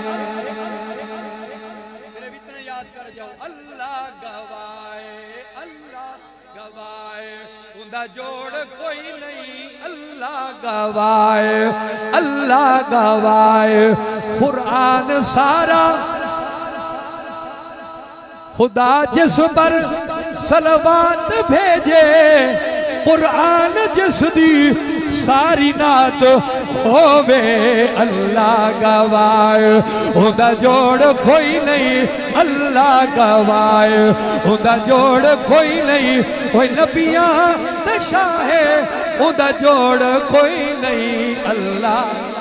جوڑ کوئی نہیں اللہ گوائے اللہ گوائے قرآن سارا خدا جس پر صلوات بھیجے قرآن جس دی ساری نات ہووے اللہ گوائے اندہ جوڑ کوئی نہیں اللہ گوائے اندہ جوڑ کوئی نہیں کوئی نبیاں نشا ہے اندہ جوڑ کوئی نہیں اللہ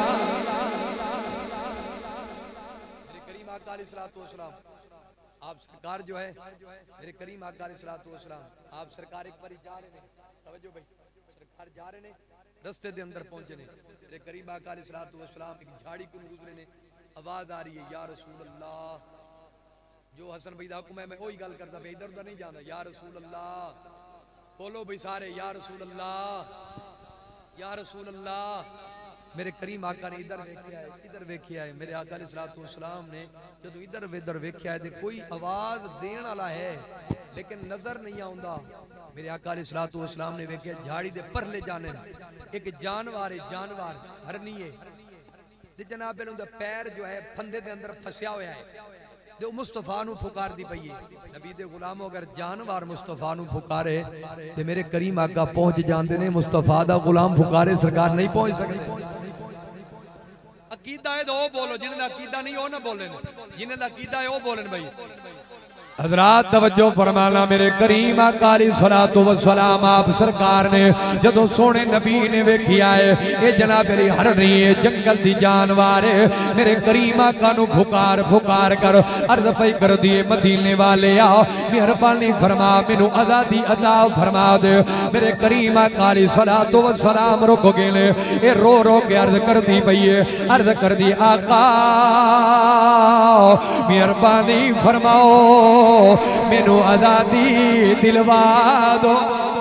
میرے کریم آقا علیہ السلام آپ سرکار جو ہے میرے کریم آقا علیہ السلام آپ سرکار ایک باری جا رہے ہیں توجہ بھائی سرکار جا رہے ہیں رستے دے اندر پہنچنے میرے کریم آقا علیہ السلام ایک جھاڑی کو گزرے نے آواز آ رہی ہے یا رسول اللہ جو حسن بھائی دا حکم ہے میں وہی گل کرتا میں ادھر ادھر نہیں جانا یا رسول اللہ بولو بھائی سارے یا رسول اللہ یا رسول اللہ میرے کریم آقا نے ادھر ویکھیا ہے ادھر ویکھیا ہے میرے آقا علیہ السلام نے جدو ادھر ادھر ویکھیا ہے کوئی آواز دین والا ہے لیکن نظر نہیں آوندا میرے آقا علیہ السلام نے ویکھیا جھاڑی دے پرلے جانے ایک جانوار ہے جانوار ہرنی ہے تے جناب نے پیر جو ہے پھندے دے اندر پھسیا ہویا ہے جو مصطفیٰ نو پھکار دی پئی ہے نبی دے غلاموں اگر جانوار مصطفیٰ نو پھکارے تے میرے کریم آقا پہنچ جاندے نے مصطفیٰ دا غلام پھکارے سرکار نہیں پہنچ سکتے عقیدہ ہے تو وہ بولو جنہیں دا عقیدہ نہیں وہ نہ بولیں جنہیں دا عقیدہ ہے وہ بولیں بھائی حضرات توجہ فرمانا میرے کریم آقا علیہ السلام آپ سرکار نے جدو سونے نبی نے ویکھیا ہے یہ جناب میری ہر نہیں ہے جنگل دی جانوار ہے میرے کریم آقا نو پھکار پھکار کر عرض پئی کر دیے مدینے والے آ مہربانی فرما مینوں آزادی عطا فرما دے میرے کریم آقا علیہ السلام رک گئے نے اے رو رو کے عرض کر دی پئی ہے عرض کر دی آقا مہربانی فرماؤ مینوں آزادی دلوا دو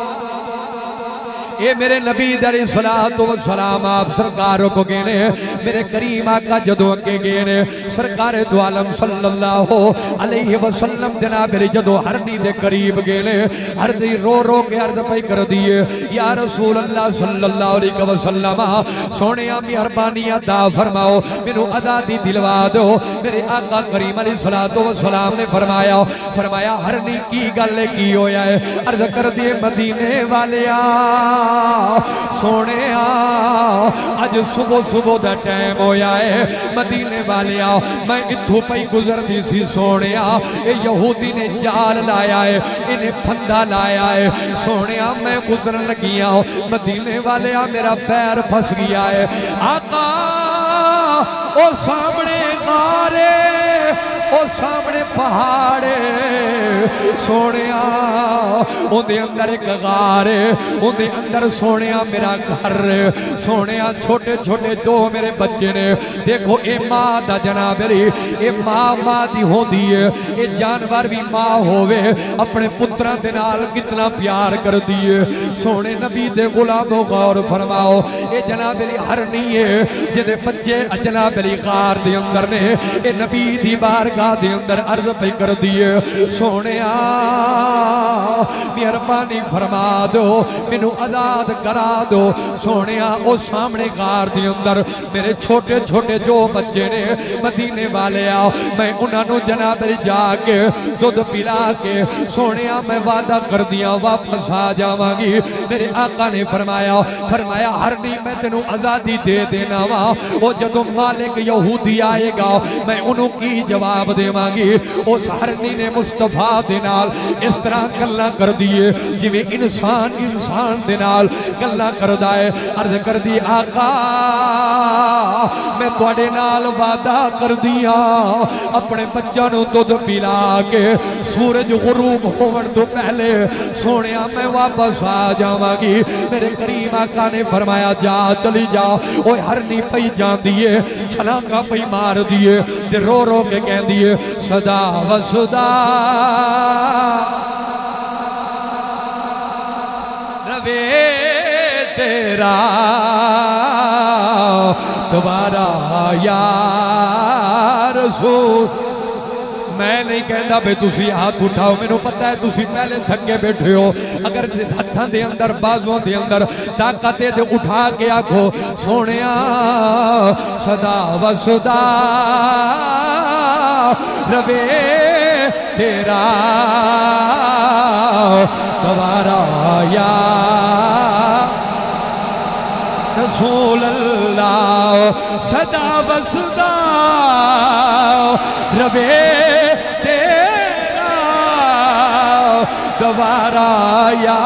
اے میرے نبی علیہ الصلوۃ والسلام آپ سرکار کو گئے میرے کریم آقا جدو اگے گئے سرکار دو عالم صلی اللہ علیہ وسلم جناب میرے جدو ہرنی دے قریب گئے ہرنی رو رو کے عرض پہ کر دیے یا رسول اللہ صلی اللہ علیہ وسلم سونے مہربانی عطا فرماؤ مینوں آزادی دلوا دو میرے آقا کریم علیہ الصلوۃ والسلام نے فرمایا فرمایا ہرنی کی گل کی ہویا ہے عرض کر دیے مدینے والیا سونے آج صبح صبح دا ٹائم ہویا ہے مدینے والے آ میں اتھو پئی گزر دی سی سونے آ اے یہودی نے جال لایا ہے انہیں پھندا لایا ہے سونے آ میں گزر لگیا ہوں مدینے والے آ میرا پیر پھس گیا ہے آقا او سامنے غارے او سامنے پہاڑے سونے آ ان دے اندر ایک غارے ان دے اندر سونے آ میرا گھر سونے آ چھوٹے چھوٹے دو میرے بچے نے دیکھو اے ماں دا جناب میری اے ماں ماں دی ہو دیئے اے جانور بھی ماں ہوئے اپنے پتران دے نال کتنا پیار کر دیئے سونے نبی دے غلاموں غور فرماؤ اے جناب میری ہر نہیں ہے جدے بچے جناب میری غار دے اندر نے اے نبی دی بارگاہ دے اندر عرض پہ کر دیئے سونے آ مہربانی فرما دو مینوں آزاد کرا دو سونے آ او سامنے غار دے اندر میرے چھوٹے چھوٹے جو بچے نے مدینے والے آ میں انہاں نو جناب جا کے دودھ پلا کے سونے آ میں وعدہ کر دیا واپس آ جاواں گی میرے آقا نے فرمایا فرمایا ہر نہیں میں تینوں آزادی دے دینا وا او جدوں مالک یہودی آئے گا میں انہوں کی جواب دے مانگی اس ہرنی نے مصطفیٰ دینال اس طرح گلہ کر دیئے جویں انسان انسان دینال گلہ کر دائے عرض کر دی آقا میں توڑے نال وعدہ کر دیا اپنے بچانوں دودھ پلا کے سورج غروب ہوڑ تو پہلے سونیا میں واپس آ جاواں گی میرے کریم آقا نے فرمایا جا چلی جا اوہ ہرنی پئی جان دیئے چھلانگا پئی مار دیئے دے رو رو کے کہہ دیئے صدا و صدا روے تیرا دوبارہ یا رسول میں نہیں کہندا بے تسی ہاتھ اٹھاؤ میں نو پتہ ہے تسی پہلے تھکے بیٹھے ہو اگر ہتھاں دے اندر بازوں دے اندر طاقتیں دے اٹھا کے آکھو سونیا صدا و صدا روے تیرا دوبارہ یا رسول اللہ صدا و صدا روے تیرا دوبارہ یا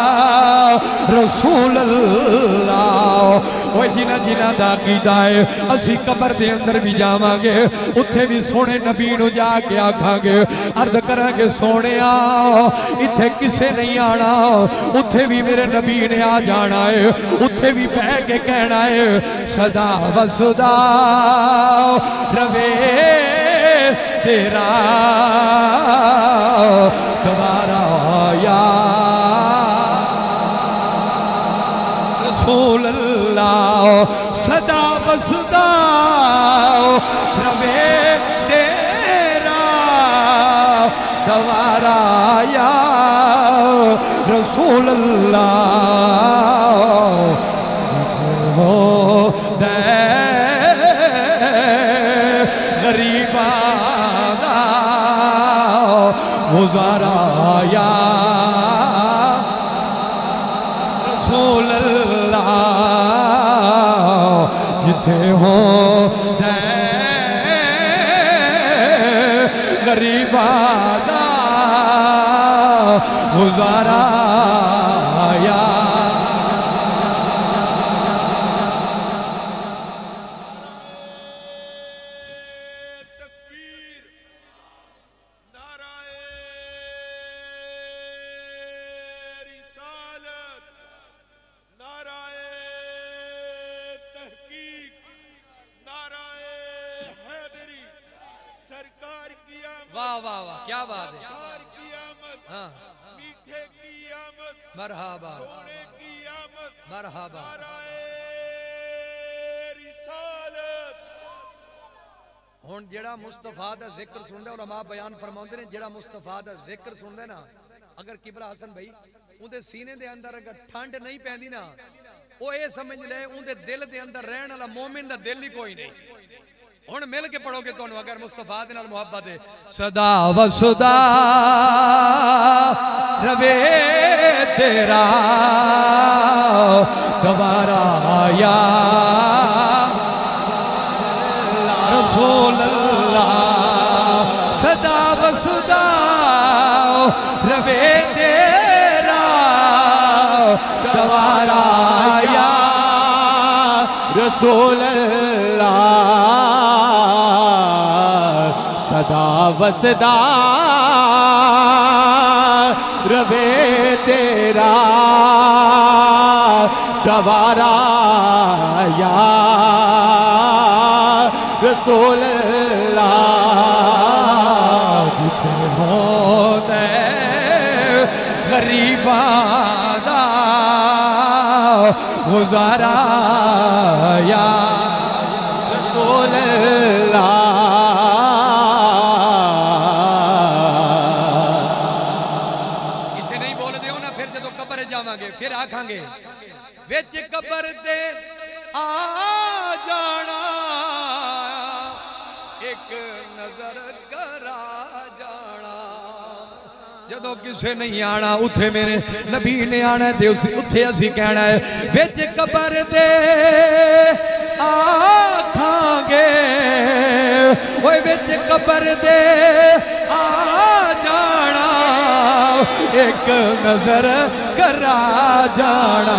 رسول اللہ وہ جنہ جنہ دا کی دائے اسی قبر دے اندر بھی جاواں گے اتھے بھی سونے نبی نو جا کے آکھاں گے عرض کریں گے سونے آ اتھے کسے نہیں آنا اتھے بھی میرے نبی نے آ جانا ہے اتھے بھی پہ کے کہنا ہے صدا و صدا روے تیرا دوبارہ یا رسول اللہ صدا و صدا روے تیرا دوبارہ یا رسول اللہ وہ دے غریبانا گزارا یا رسول اللہ جتھے ہو دے غریبانا گزارا یا واہ واہ واہ کیا بات ہے. ہاں میٹھے کی آمد مرحبا سونے کی آمد مرحبا. ہن جڑا مصطفیٰ دا ذکر سندا علماء بیان فرماؤندے نے جڑا مصطفیٰ دا ذکر سندا نا اگر قبلہ حسن بھائی اون سینے دے اندر اگر ٹھنڈ نہیں پیندی نا او اے سمجھ لے اون دے دل دے اندر رہن والا مومن دا دل ہی کوئی نہیں. ہن مل کے پڑھو گے تانوں اگر مصطفیٰ دے نال محبت ہے. صدا و صدا روے تیرا دوبارہ آیا رسول اللہ. صدا و صدا روے تیرا دوبارہ آیا رسول اللہ. صدا و صدا روے تیرا دوبارہ آیا رسول اللہ. جتھے ہوندے غریباں دا گزارا یا رسول اللہ. اتنے نہیں بول دے ہو نا پھر جدو قبر جاواں گے پھر آکھاں گے وچ قبر دے آ جانا ایک نظر کرا جانا. جدو کسے نہیں آنا اتھے میرے نبی نے آنا ہے اتھے اسی کہنا ہے وچ قبر دے آکھاں گے اوے وچ قبر دے آ جانا ایک نظر کرا جانا.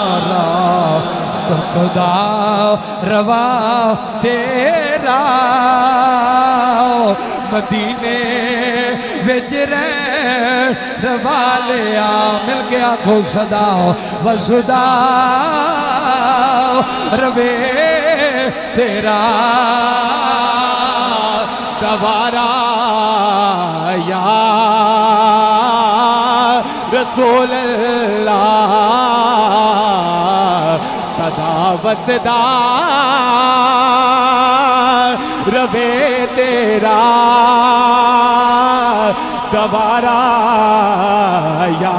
تقدا روا تیرا مدینے وچ رہن والیا مل گیا کھو صدا و صدا روے تیرا دوبارہ یا رسول اللہ. صدا و صدا روے تیرا دوبارہ یا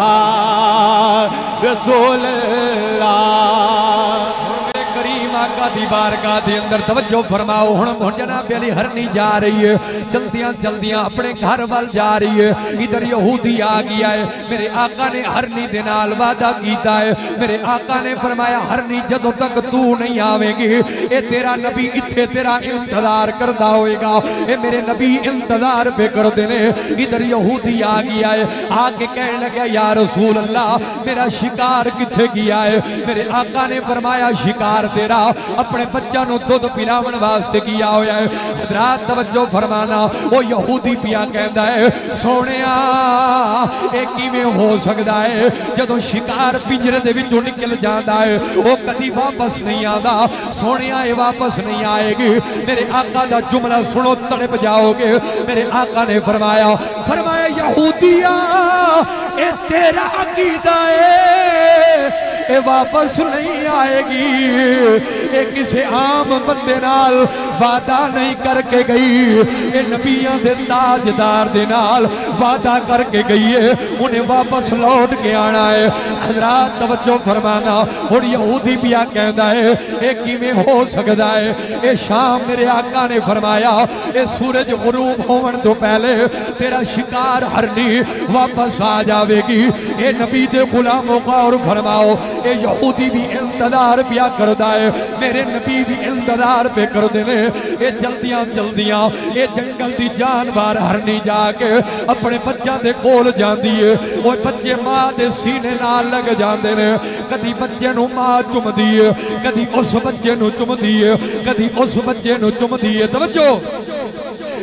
رسول اللہ. کریم آقا دی بارگاہ دے اندر توجہ فرماؤ. ہن جناب علی ہرنی جا رہی ہے جلدیاں جلدیاں اپنے گھر وال جا رہی ہے. ادھر یہودی آ گیا ہے. میرے آقا نے ہرنی دے نال وعدہ کیتا ہے. میرے آقا نے فرمایا ہرنی جدوں تک تو نہیں آویں گی اے تیرا نبی اتھے تیرا انتظار کردا ہوئے گا. اے میرے نبی انتظار پہ کردے نے. ادھر یہودی آ گیا ہے آ کے کہنے لگا یا رسول اللہ میرا شکار کتھے گیا ہے. میرے آقا نے فرمایا شکار تیرا اپنے بچہ نو دودھ پلاون واسطے کیا ہویا ہے. حضرات توجہ فرمانا او یہودی پیا کہندا ہے سونیا اے کیویں ہو سکدا ہے جدوں شکار پنجرے دے وچوں نکل جاندا ہے او کدی واپس نہیں آندا. سونیا اے واپس نہیں آئے گی. میرے آقا دا جملہ سنو تڑپ جاؤ گے. میرے آقا نے فرمایا فرمایا یہودیا اے تیرا عقیدہ ہے اے واپس نہیں آئے گی. اے کسے عام بندے نال وعدہ نہیں کر کے گئی. اے نبیاں دے تاجدار دے نال وعدہ کر کے گئی ہے انہیں واپس لوٹ کے آنا ہے. حضرات توجہ فرمانا. اور یہودی پیا کہندا ہے اے کیویں ہو سکدا ہے. اے شام میرے آقا نے فرمایا اے سورج غروب ہون تو پہلے تیرا شکار ہرنی واپس آ جاوے گی. اے نبی دے غلاموں کا اور فرماؤ اے یہودی بھی انتظار پیا کردا ہے میرے نبی بھی انتظار پہ کردے نے. اے جلدیاں جلدیاں اے جنگل دی جانوار ہرنی جا کے اپنے بچہ دے کول جاندی ہے. وہ بچے ماں دے سینے نال لگ جاندے نے. کدی بچے نو ماں چم دی ہے کدی اس بچے نو چم دی ہے کدی اس بچے نو چم دی ہے. توجہ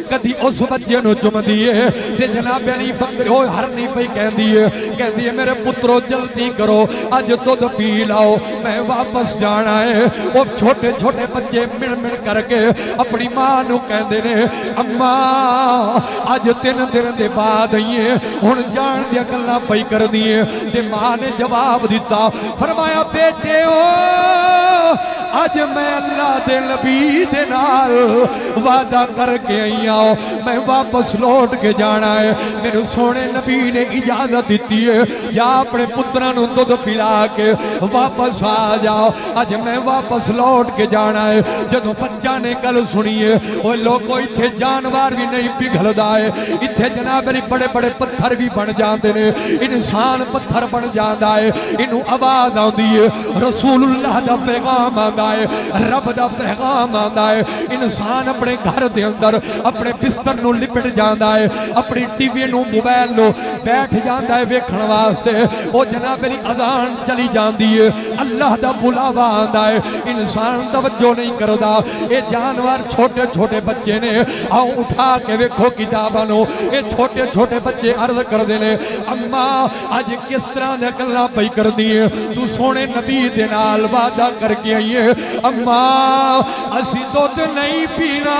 کدی اس بچے نو چم دیئے تے جناب علی بکری ہوئے ہر نہیں پہ کہہ دیئے کہہ دیئے میرے پترو جلدی کرو آج تو دو پی لاؤ میں واپس جانا ہے وہ چھوٹے چھوٹے بچے مڑ مڑ کر کے اپنی ماں نو کہہ دینے اماں آج تین دن دے بعد آئیے ہن جان دیا گلاں پئی کر دیئے تے ماں نے جواب دیتا فرمایا بیٹے ہو آج میں اللہ دے نبی دے نال وعدہ کر کے آئی آؤ میں واپس لوٹ کے جانا ہے میرے سونے نبی نے اجازت دیتی ہے جا اپنے پترانوں دودھ پلا کے واپس آ جاؤ آج میں واپس لوٹ کے جانا ہے جدوں بچہ نے گل سنیے وہ لوگوں اتھے جانوار بھی نہیں پگھل دائے اتھے جناب بڑے بڑے پتھر بھی بن جاندے نے انسان پتھر بن جاندہ ہے انہوں آواز آن دیئے رسول اللہ دا پیغام آن ہے رب دا پیغام آندا ہے انسان اپنے گھر دے اندر اپنے بستر نو لپٹ جاندا ہے اپنی ٹی وی نو موبائل نو بیٹھ جاندا ہے ویکھن واسطے او جناب میری اذان چلی جاندی ہے اللہ دا بلاوا آندا ہے انسان توجہ نہیں کردا اے جانور چھوٹے چھوٹے بچے نے آؤ اٹھا کے ویکھو کتاباں نو اے چھوٹے چھوٹے بچے عرض کردے نے اماں اج کس طرح دے گلاں پئی کردی ہے تو سونے نبی دے نال وعدہ کر کے آئیے اماں اسی دودھ نہیں پینا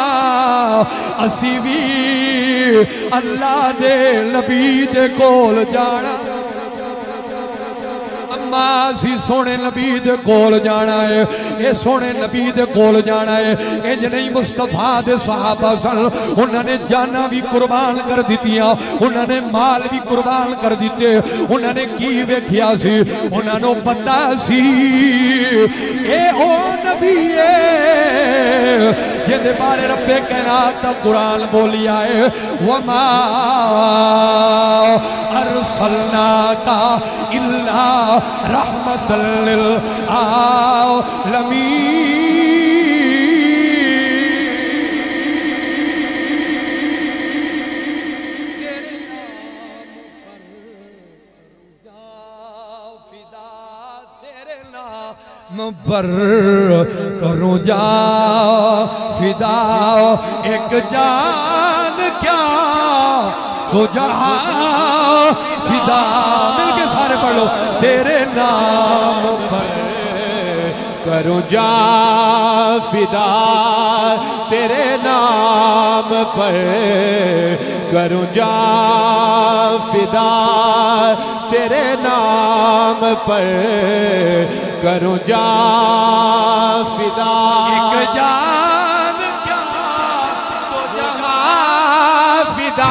اسی بھی اللہ دے نبی دے کول جانا اماں اسی سونے نبی دے کول جانا ہے اے سونے نبی دے کول جانا ہے انج نہیں مصطفیٰ دے صحابہ سن انہوں نے جانا بھی قربان کر دیتیاں انہوں نے مال بھی قربان کر دیتے انہوں نے کی ویکھیا سی انہوں نے پتہ سی اے او نبی ہے جہدے بارے رب کائنات دا قرآن بولیا ہے وما ارسلناک الا رحمت للعالمین پر کروں جا فدا ایک جان کیا تو جہاں فدا مل کے سارے پڑھ لو تیرے نام پر کروں جا فدا تیرے نام پر کروں جا فدا تیرے نام پر کروں جا فدا ایک جان کیا تو جہاں فدا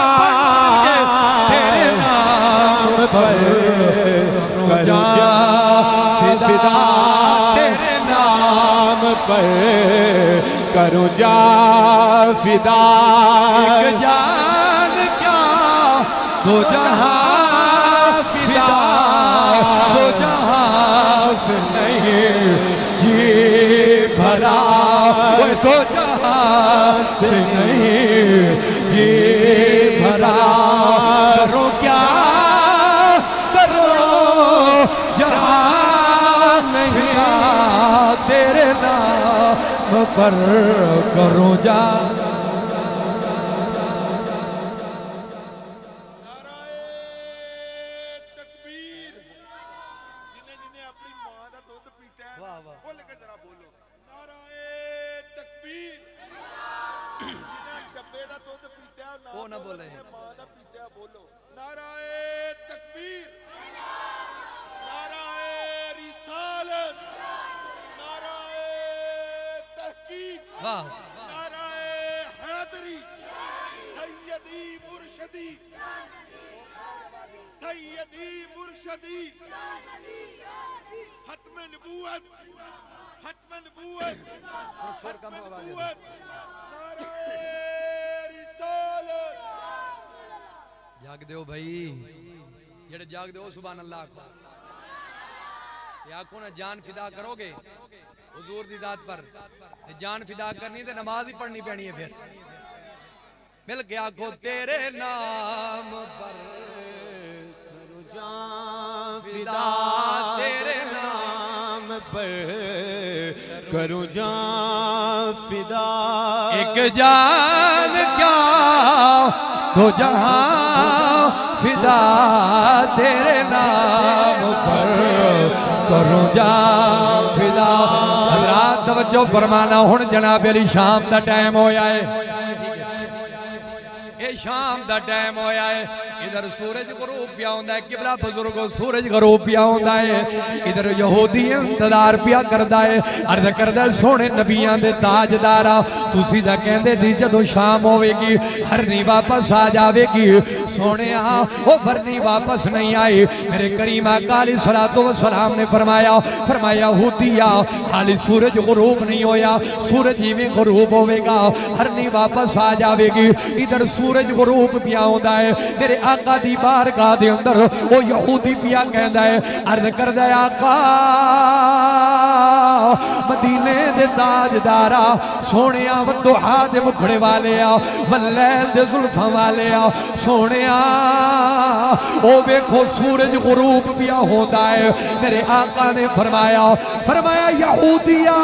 تیرے نام پر کروں جا فدا تیرے نام پر کروں جا فدا ایک جان کیا تو جہاں فدا تو جہاں سے نہیں جی بھرا وہ تو جہاں سے نہیں جی بھرا کرو کیا کرو جہاں نہیں تیرے نام پر کرو جا سیدی مرشدی ختم نبوت ختم نبوت ختم نبوت نعرہ رسالت جاگ دیو بھائی جڑے جاگ دیو سبحان اللہ کو یا کو نا جان فدا کرو گے حضور دی ذات پر جان فدا کرنی تے نماز ہی پڑھنی پڑنی ہے پھر مل گیا کو تیرے نام پر جان فدا تیرے نام پر کروں جان فدا ایک جان دو جہاں فدا تیرے نام پر کروں جہاں فدا. حضرات توجہ فرمانا ہن جناب علی شام دا ٹائم ہویا ہے اے شام دا ٹائم ہویا ہے ادھر سورج غروب پیا ہوندا ہے قبلہ بزرگو سورج غروب پیا ہوندا ہے ادھر یہودی انتظار پیا کردا ہے عرض کردا سونے نبیاں دے تاجدارا تسی دا کہندے دی جدوں شام ہوے گی ہرنی واپس آ جاوے گی سونے آ او ہرنی واپس نہیں آئی میرے کریم آقا علیہ الصلوۃ والسلام نے فرمایا فرمایا یہودیا حالی سورج غروب نہیں ہویا سورج ہی میں غروب ہوے گا ہرنی واپس آ جاوے گی ادھر سورج غروب پیا ہوندا ہے میرے آقا دی بارگاہ دے اندر او یہودی پیا کہندا ہے عرض کردا ہے آقا مدینے دے تاجدارا سونیا والضحا دے مکھڑے والے آ واللیل دے زلفاں والے آ سونیا او ویکھو سورج غروب پیا ہوندا ہے میرے آقا نے فرمایا فرمایا یہودیا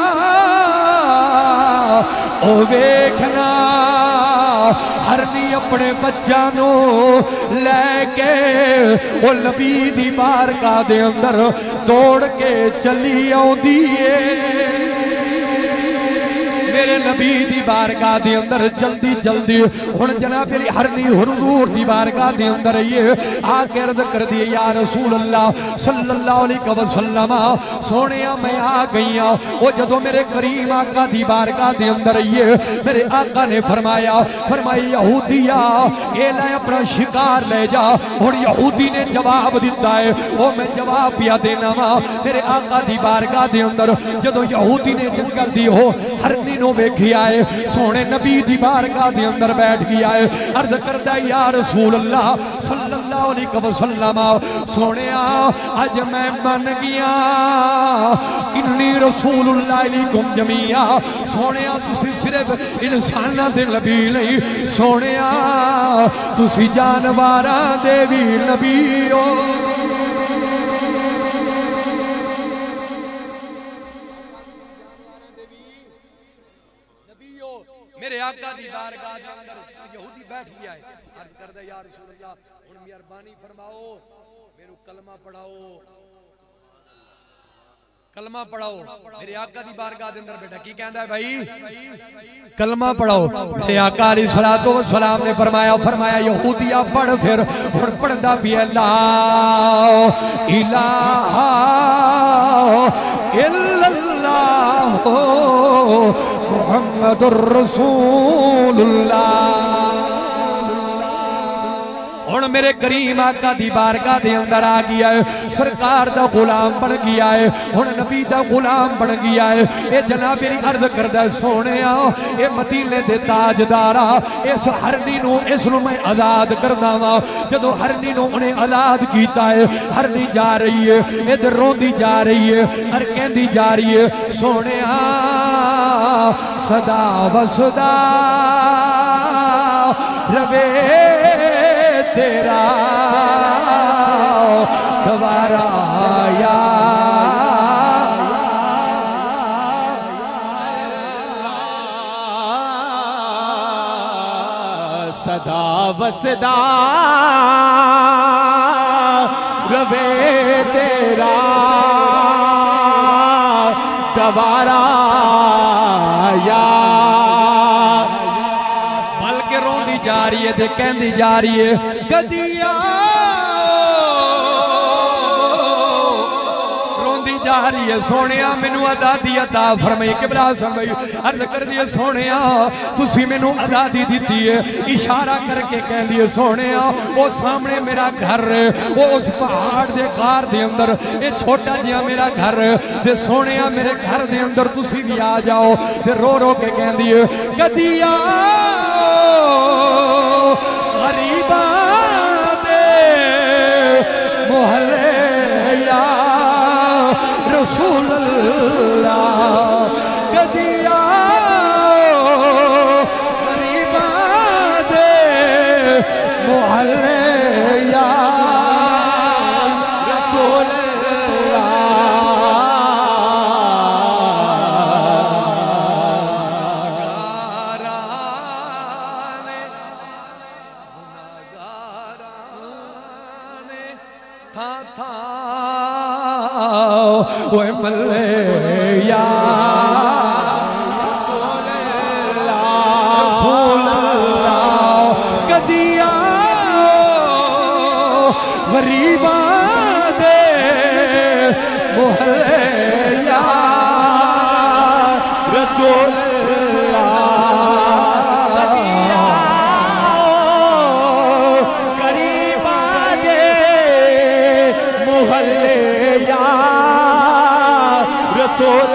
او ویکھنا ہرنی اپنے بچانو لے کے او نبی دی بارگاہ دے اندر دوڑ کے چلی آؤں دیئے میرے نبی دی بارگاہ دے اندر جلدی جلدی ہن جناب میری ہرنی حضور دی بارگاہ دے اندر یہ آ کے عرض کر دی یا رسول اللہ صلی اللہ علیہ وسلم سونیا میں آ گئی ہوں او جدو میرے کریم آقا دی بارگاہ دے اندر یہ میرے آقا نے فرمایا فرمائی یہودیا اے لے اپنا شکار لے جا اور یہودی نے جواب دیتا ہے او میں جواب پیا دینا وا میرے آقا دی بارگاہ دے اندر جدو یہودی نے جنگل دی ہو ہرنی نو بیکھی آئے سونے نبی دی بارگاہ دے اندر بیٹھ گیا ہے عرض کردہ یا رسول اللہ صلی اللہ علیہ وسلم سونے آج میں من گیا انی رسول اللہ علیکم جميعا سونے تسی صرف انسانہ دے نبی نہیں سونے تسی جانوارہ دے بھی نبی ہو میرے آقا دی بارگاہ دے اندر یہودی بیٹھ گیا ہے عرض کردہ یا رسول اللہ ان مہربانی فرماؤ میرے کلمہ پڑھاؤ کلمہ پڑھاؤ میرے آقا دی بارگاہ دے اندر بیٹھا کی کہندہ ہے بھائی کلمہ پڑھاؤ میرے آقا علیہ الصلوۃ والسلام نے فرمایا فرمایا یہودیہ پڑھ پھر اور پڑھدا بھی ہے لا الہ الا اللہ محمد الرسول اللہ ہن میرے کریم آقا دی بارگاہ دے اندر آ گیا ہے سرکار دا غلام بن گیا ہے ہن نبی دا غلام بن گیا ہے اے جناب میری عرض کردہ سونیا اے مدینے دے تاجدارا اس ہرنی نو اس نو میں آزاد کرنا وا جدو ہرنی نو انہیں آزاد کیتا ہے ہرنی جا رہی ہے ادھر روندی جا رہی ہے ہر کہندی جا رہی ہے سونیا صدا و صدا روے تیرا دوبارہ یا صدا و صدا روے تیرا دوبارہ یا جا رہی ہے دے کہندی جا رہی ہے گدیا روندی جا رہی ہے سونیا مینوں آزادی عطا فرمائی قبلہ فرمائی عرض کر دیے سونیا تسی مینوں آزادی دیتی ہے اشارہ کر کے کہندی ہے سونیا وہ سامنے میرا گھر وہ اس پہاڑ دے غار دے اندر اے چھوٹا جہا میرا گھر دے سونیا میرے گھر دے اندر تسی بھی آ جاؤ دے رو رو کے کہندی ہے گدیا غریبہ دے محلے یا رسول اللہ گدیا غریبہ دے محلے یا رسول اللہ اوے ملے یا رسول اللہ کدیا غریباں دے محلے یا رسول رسول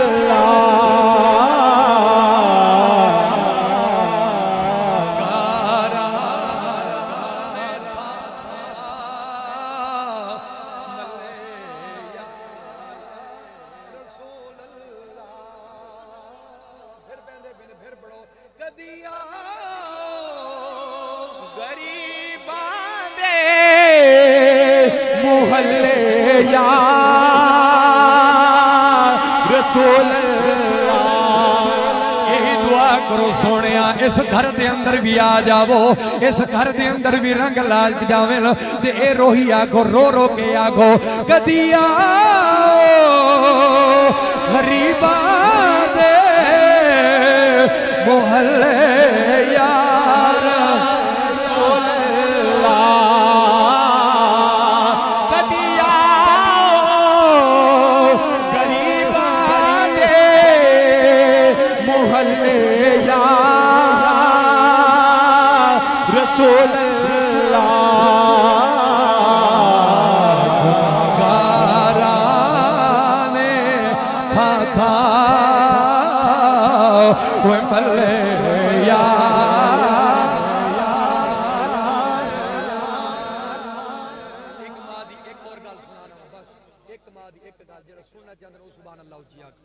اس گھر دے اندر بھی آ جاؤ اس گھر دے اندر بھی رنگ لاج جاویں تے اے روہی آگو رو رو کے آگو کدی آؤ غریباں دے محلے یار رسول اللہ کدی آؤ غریباں دے محلے رسول اللہ گارانے تھا تھا وہ ملے یا ایک مادی ایک اور گل سنانا بس ایک مادی ایک گل جڑا سننا چاہندے او سبحان اللہ اچھی آکھ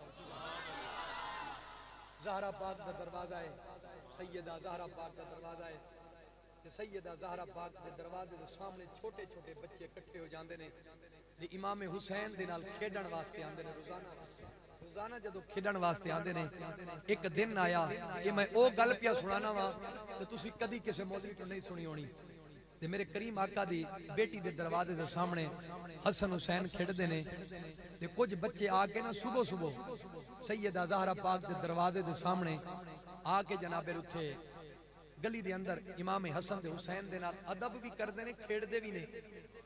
زہرا پاک دا دروازہ ہے سیدہ زہرا پاک دا دروازہ ہے سیدہ زہرا پاک دے دروازے دے سامنے چھوٹے چھوٹے بچے اکٹھے ہو جاندے نے تے امام حسین دے نال کھیڈن واسطے آندے نے روزانہ روزانہ جدوں کھیڈن واسطے آندے نے ایک دن آیا یہ میں او گل پیا سنانا وا تے تسی کدی کسے مولوی تو نہیں سنی ہونی تے میرے کریم آقا دی بیٹی دے دروازے دے سامنے حسن حسین کھیڈدے نے تے کچھ بچے آ کے نا صبح صبح سیدہ زہرا پاک دے دروازے دے سامنے آ کے جناب رتھے گلی دے اندر امام حسن دے حسین دے نال ادب بھی کردے نے کھیڑدے بھی نے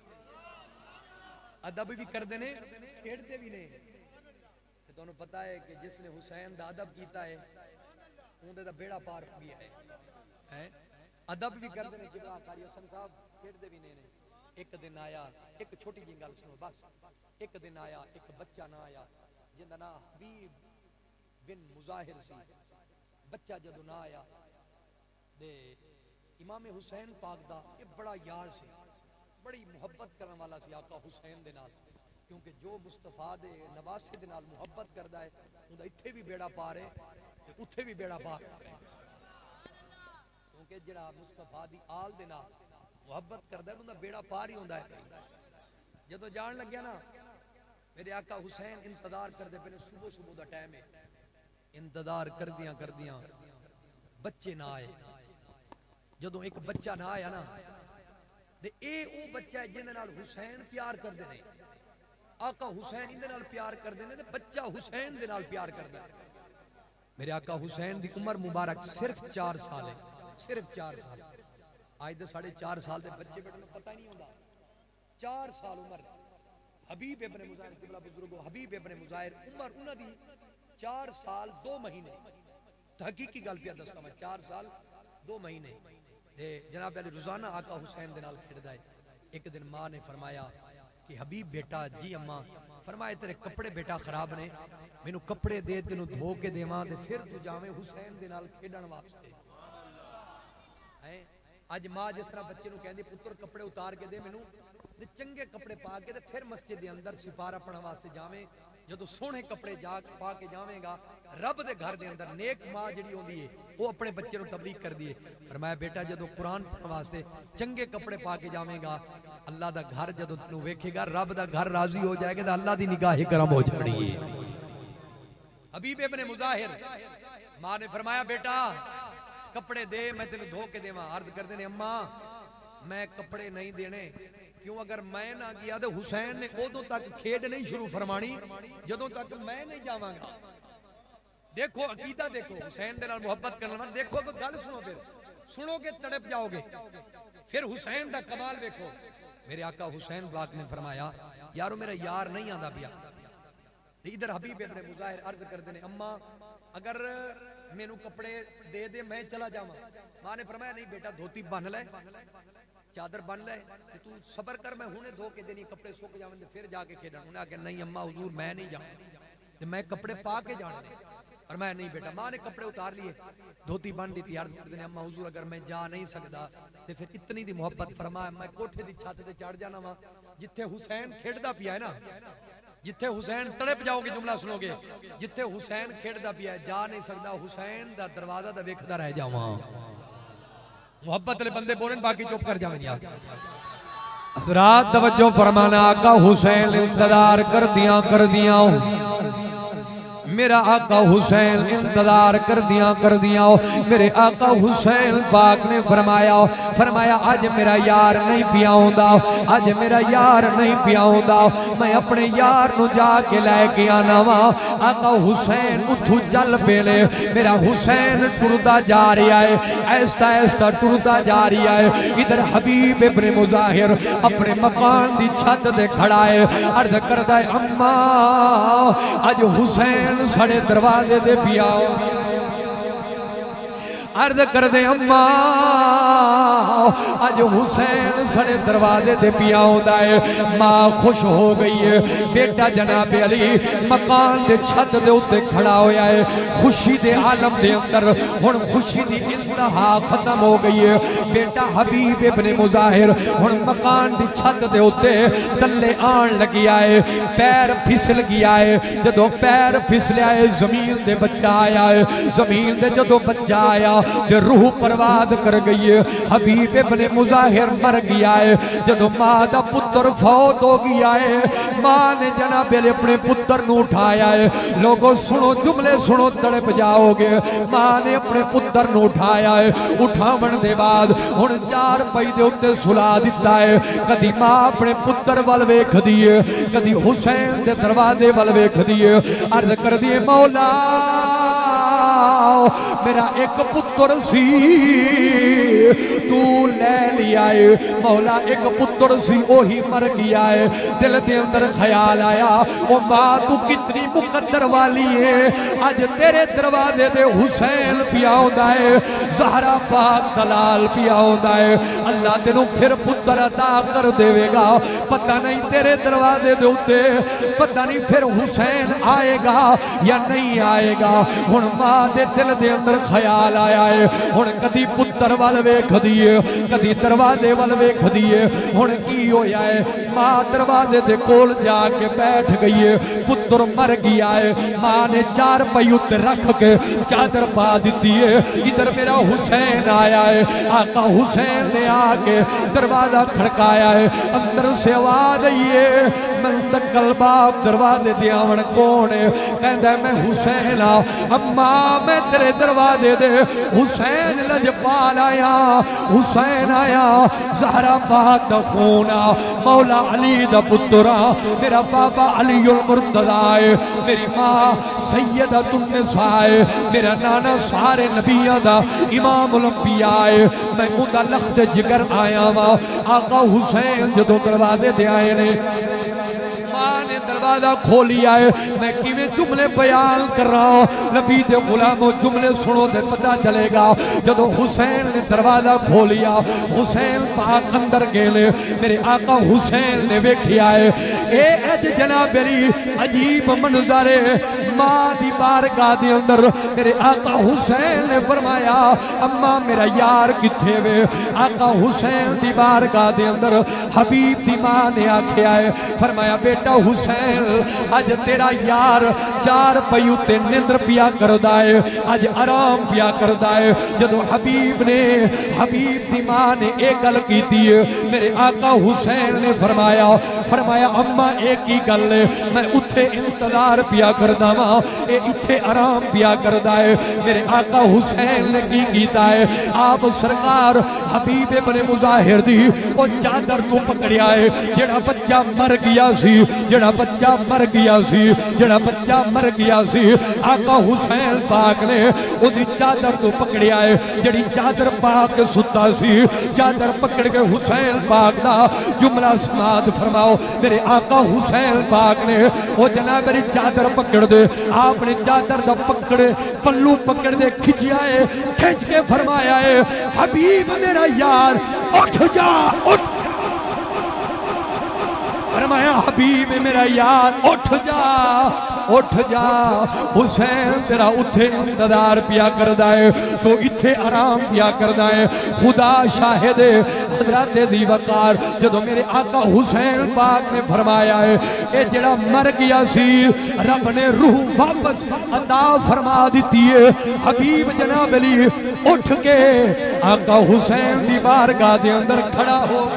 ادب بھی کردے نے کھیڑدے بھی نے تے تانوں پتہ ہے کہ جس نے حسین دا ادب کیتا ہے اون دا بیڑا پار ہو گیا ہے ہیں ادب بھی کردے نے جبرا قاری حسن صاحب کھیڑدے بھی نے ایک دن آیا ایک چھوٹی جی گل سنو بس ایک دن آیا ایک بچہ نہ آیا جندا نام حبیب بن مظاہر سی بچہ جدوں نہ آیا دے امام حسین پاک دا یہ بڑا یار سی بڑی محبت کرنے والا سی آقا حسین دے نال کیونکہ جو مصطفیٰ دے نواسے دے نال محبت کردا ہے اوندا ایتھے بھی بیڑا پار ہے تے اوتھے بھی بیڑا پار ہے کیونکہ جڑا مصطفیٰ دی آل دے نال محبت کردا ہے اوندا بیڑا پار ہی ہوندا ہے جدوں جان لگیا نا میرے آقا حسین انتظار کردے پے صبح صبح دا ٹائم ہے انتظار کردیاں کردیاں بچے نہ آئے جدوں ایک بچہ نہ آیا نا تے اے او بچہ ہے جن نال حسین پیار کردے نے آقا حسین ان نال پیار کردے نے تے بچہ حسین دے نال پیار کردا ہے میرے آقا حسین دی عمر مبارک صرف چار سال ہے صرف چار سال آج دے ساڑھے چار سال دے بچے بیٹھے نوں پتہ ہی نہیں ہوندا چار سال عمر حبیب ابن مظاہر قبلہ بزرگو حبیب ابن مظاہر عمر انہاں دی چار سال دو مہینے حقیقی گل پیا دستا میں چار سال دو مہینے دے جناب علی روزانہ آقا حسین دے نال کھیڈدا ہے ایک دن ماں نے فرمایا کہ حبیب بیٹا جی اماں فرمائے تیرے کپڑے بیٹا خراب نے مینوں کپڑے دے تینوں دھو کے دیواں تے پھر تو جاویں حسین دے نال کھیڈن واسطے ہیں اج ماں جس طرح بچے نوں کہندی پتر کپڑے اتار کے دے مینوں تے چنگے کپڑے پا کے تے پھر مسجد دے اندر سپارہ پڑھن واسطے جاویں جدو سونے کپڑے جا پا کے جاویں گا رب دے گھر دے اندر نیک ماں جڑی ہوندی ہے وہ اپنے بچے نوں تبلیغ کر دیے فرمایا بیٹا جدو قرآن پڑھن واسطے چنگے کپڑے پا کے جاویں گا اللہ دا گھر جدو تینوں ویکھے گا رب دا گھر راضی ہو جائے گا تے اللہ دی نگاہ کرم ہو جانی ہے حبیب ابن مظاہر ماں نے فرمایا بیٹا کپڑے دے میں تینوں دھو کے دیواں عرض کردے نے اماں میں کپڑے نہیں دینے کیوں اگر میں نہ گیا تو حسین نے ادو تک کھیڈ نہیں شروع فرمانی جدوں تک میں نہیں جاواں گا. دیکھو عقیدہ دیکھو حسین دے نال محبت کرنا دیکھو تو گل سنو پھر سنو گے تڑپ جاؤ گے. پھر حسین دا کمال دیکھو. میرے آقا حسین پاک نے فرمایا یارو میرا یار نہیں آندا پیا. ادھر حبیب ابن مظاہر عرض کردے نے اما اگر مینوں کپڑے دے دے میں چلا جاواں. ماں نے فرمایا نہیں بیٹا دھوتی بن لے چادر بن لے تو صبر کر میں ہنے دھو کے دینی کپڑے سک جاون تے پھر جا کے کھیڈن. انہاں کہ نہیں اما حضور میں نہیں جاواں تے میں کپڑے پا کے جانے نے. اور میں نہیں بیٹا. ماں نے کپڑے اتار لیے دھوتی بن دی تیار کر دینے. اما حضور اگر میں جا نہیں سکدا تے پھر اتنی دی محبت فرمایا میں کوٹھے دی چھت تے چڑھ جانا وا جتھے حسین کھیڈدا پیا ہے نا. جتھے حسین تڑپ جاؤ گے جملہ سنو گے جتھے حسین کھیڈدا پیا ہے جا نہیں سکدا حسین دا دروازہ تے ویکھدا رہ جاواں. محبت والے بندے بولن باقی چپ کر جاویں یار. رات توجہ فرمانا آقا حسین انتظار کر دیاں کر دیاں میرا آقا حسین انتظار کر دیاں کر دیاں میرے آقا حسین پاک نے فرمایا فرمایا آج میرا یار نہیں پیاؤں دا آج میرا یار نہیں پیاؤں دا میں اپنے یار نو جا کے لے کے آنا وا. آقا حسین اٹھو چل پیلے میرا حسین ٹردا جا رہا ہے ایستا ایستا ٹردا جا رہا ہے. ادھر حبیب ابن مظاہر اپنے مکان دی چھت دے کھڑا ہے عرض کردا ہے اما آج حسین سڑے دروازے دے پیاؤ. عرض کر دے اما آج حسین سڑے دروازے دے پیاؤں دائے. ماں خوش ہو گئی ہے. بیٹا جناب علی مکان دے چھت دے اتے کھڑا ہویا ہے. خوشی دے عالم دے اندر ہن خوشی دی انتہا ختم ہو گئی ہے. بیٹا حبیب ابن مظاہر ہن مکان دی چھت دے اتے تلے آن لگی آئے. پیر پھسل گیا ہے. جدو پیر پھسل آئے زمین دے بچہ آیا ہے. زمین دے جدو بچہ آیا جو روح پرواد کر گئی ہے. حبیب ابن مظاہر مر گیا ہے. جدو ماں دا پتر فوت ہو گیا ہے ماں نے جناب علی اپنے پتر نو اٹھایا ہے. لوگوں سنو جملے سنو تڑپ جاؤ گے. ماں نے اپنے پتر نو اٹھایا ہے. اٹھاون دے بعد ہن چار پئی دے اوتے سلا دتا ہے. کدی ماں اپنے پتر ول ویکھ دیے کدی حسین دے دروازے ول ویکھ دیے. عرض کر دیے مولا میرا ایک پتر سی تو لے لیا ہے. مولا ایک پتر سی وہی مر گیا ہے. دل دے اندر خیال آیا او ماں تو کتنی مقدر والی ہے. آج تیرے دروازے دے حسین پیاؤندا ہے زہرا پاک دلال پیاؤندا ہے. اللہ تینوں پھر پتر عطا کر دے گا. پتہ نہیں تیرے دروازے دے اوتے پتہ نہیں پھر حسین آئے گا یا نہیں آئے گا. ہن ماں دے دل دے اندر خیال آیا ہے ہن کدی پتر وال ویکھ دیے کدی دروازے وال ویکھ دیے. ہن کی ہویا ہے ماں دروازے دے کول جا کے بیٹھ گئی ہے. پتر مر گیا ہے. ماں نے چار پئی اوتے رکھ کے چادر پا دتی ہے. ادھر میرا حسین آیا ہے. آقا حسین نے آ کے دروازہ کھڑکایا ہے. اندر سے آواز آئی ہے منتقل باپ دروازے دے آون کون ہے؟ کہندا ہے میں حسین آ. اماں میں تیرے دروازے دے حسین لجپال آیا حسین آیا زہرا پاک دا خونا مولا علی دا پترا میرا بابا علی المرتضی ہے. میری ماں سیدۃ النساء ہے. میرا نانا سارے نبیوں دا امام الانبیاء ہے. میں اوندا لخت جگر آیا وا. آقا حسین جدوں دروازے دے آئے نے ماں نے دروازہ کھولیا ہے. میں کیویں جملے بیان کر رہا ہوں نبی دے غلاموں جملے سنو دے پتہ چلے گا. جدو حسین نے دروازہ کھولیا حسین پاک اندر گئے. میرے آقا حسین نے ویکھیا ہے اے اج جناب علی عجیب منظر ماں دی بارگاہ دے اندر. میرے آقا حسین نے فرمایا اما میرا یار کتھے وے؟ آقا حسین دی بارگاہ دے اندر حبیب دی ماں نے آکھیا ہے فرمایا بیٹا حسین اج تیرا یار چار پیو تے نندر پیا کردا ہے اج آرام پیا کردا ہے جدو حبیب نے حبیب دی ماں نے ایک گل کیتی ہے میرے آقا حسین نے فرمایا فرمایا اماں ایک ہی گل ہے میں اتھے انتظار پیا کردا ہاں اے اتھے آرام پیا کردا ہے میرے آقا حسین نے کی کیتا ہے آپ سرکار حبیب ابن مظاہر دی او چادر تو پکڑیا ہے جڑا بچہ مر گیا سی جڑا بچہ مر گیا سی جڑا بچہ مر گیا سی آقا حسین پاک نے او دی چادر تو پکڑیا ہے جڑی چادر پاک ستا سی چادر پکڑ کے حسین پاک دا جملہ سماعت فرماؤ میرے آقا حسین پاک نے او جناب میری چادر پکڑ دے آپ نے چادر دا پکڑے پلو پکڑ دے کھچیا ہے کھچ کے فرمایا ہے حبیب میرا یار اٹھ جا اٹھ فرمایا حبیب میرا یار اٹھ جا اٹھ جا حسین تیرا اتھے انتظار پیا کردہ ہے تو اتھے آرام پیا کردہ ہے خدا شاہد حضرات دی وقار جدو میرے آقا حسین پاک نے فرمایا ہے کہ جڑا مر گیا سی رب نے روح واپس عطا فرما دیتی ہے حبیب جناب علی اٹھ کے آقا حسین دی بارگاہ دے اندر کھڑا ہو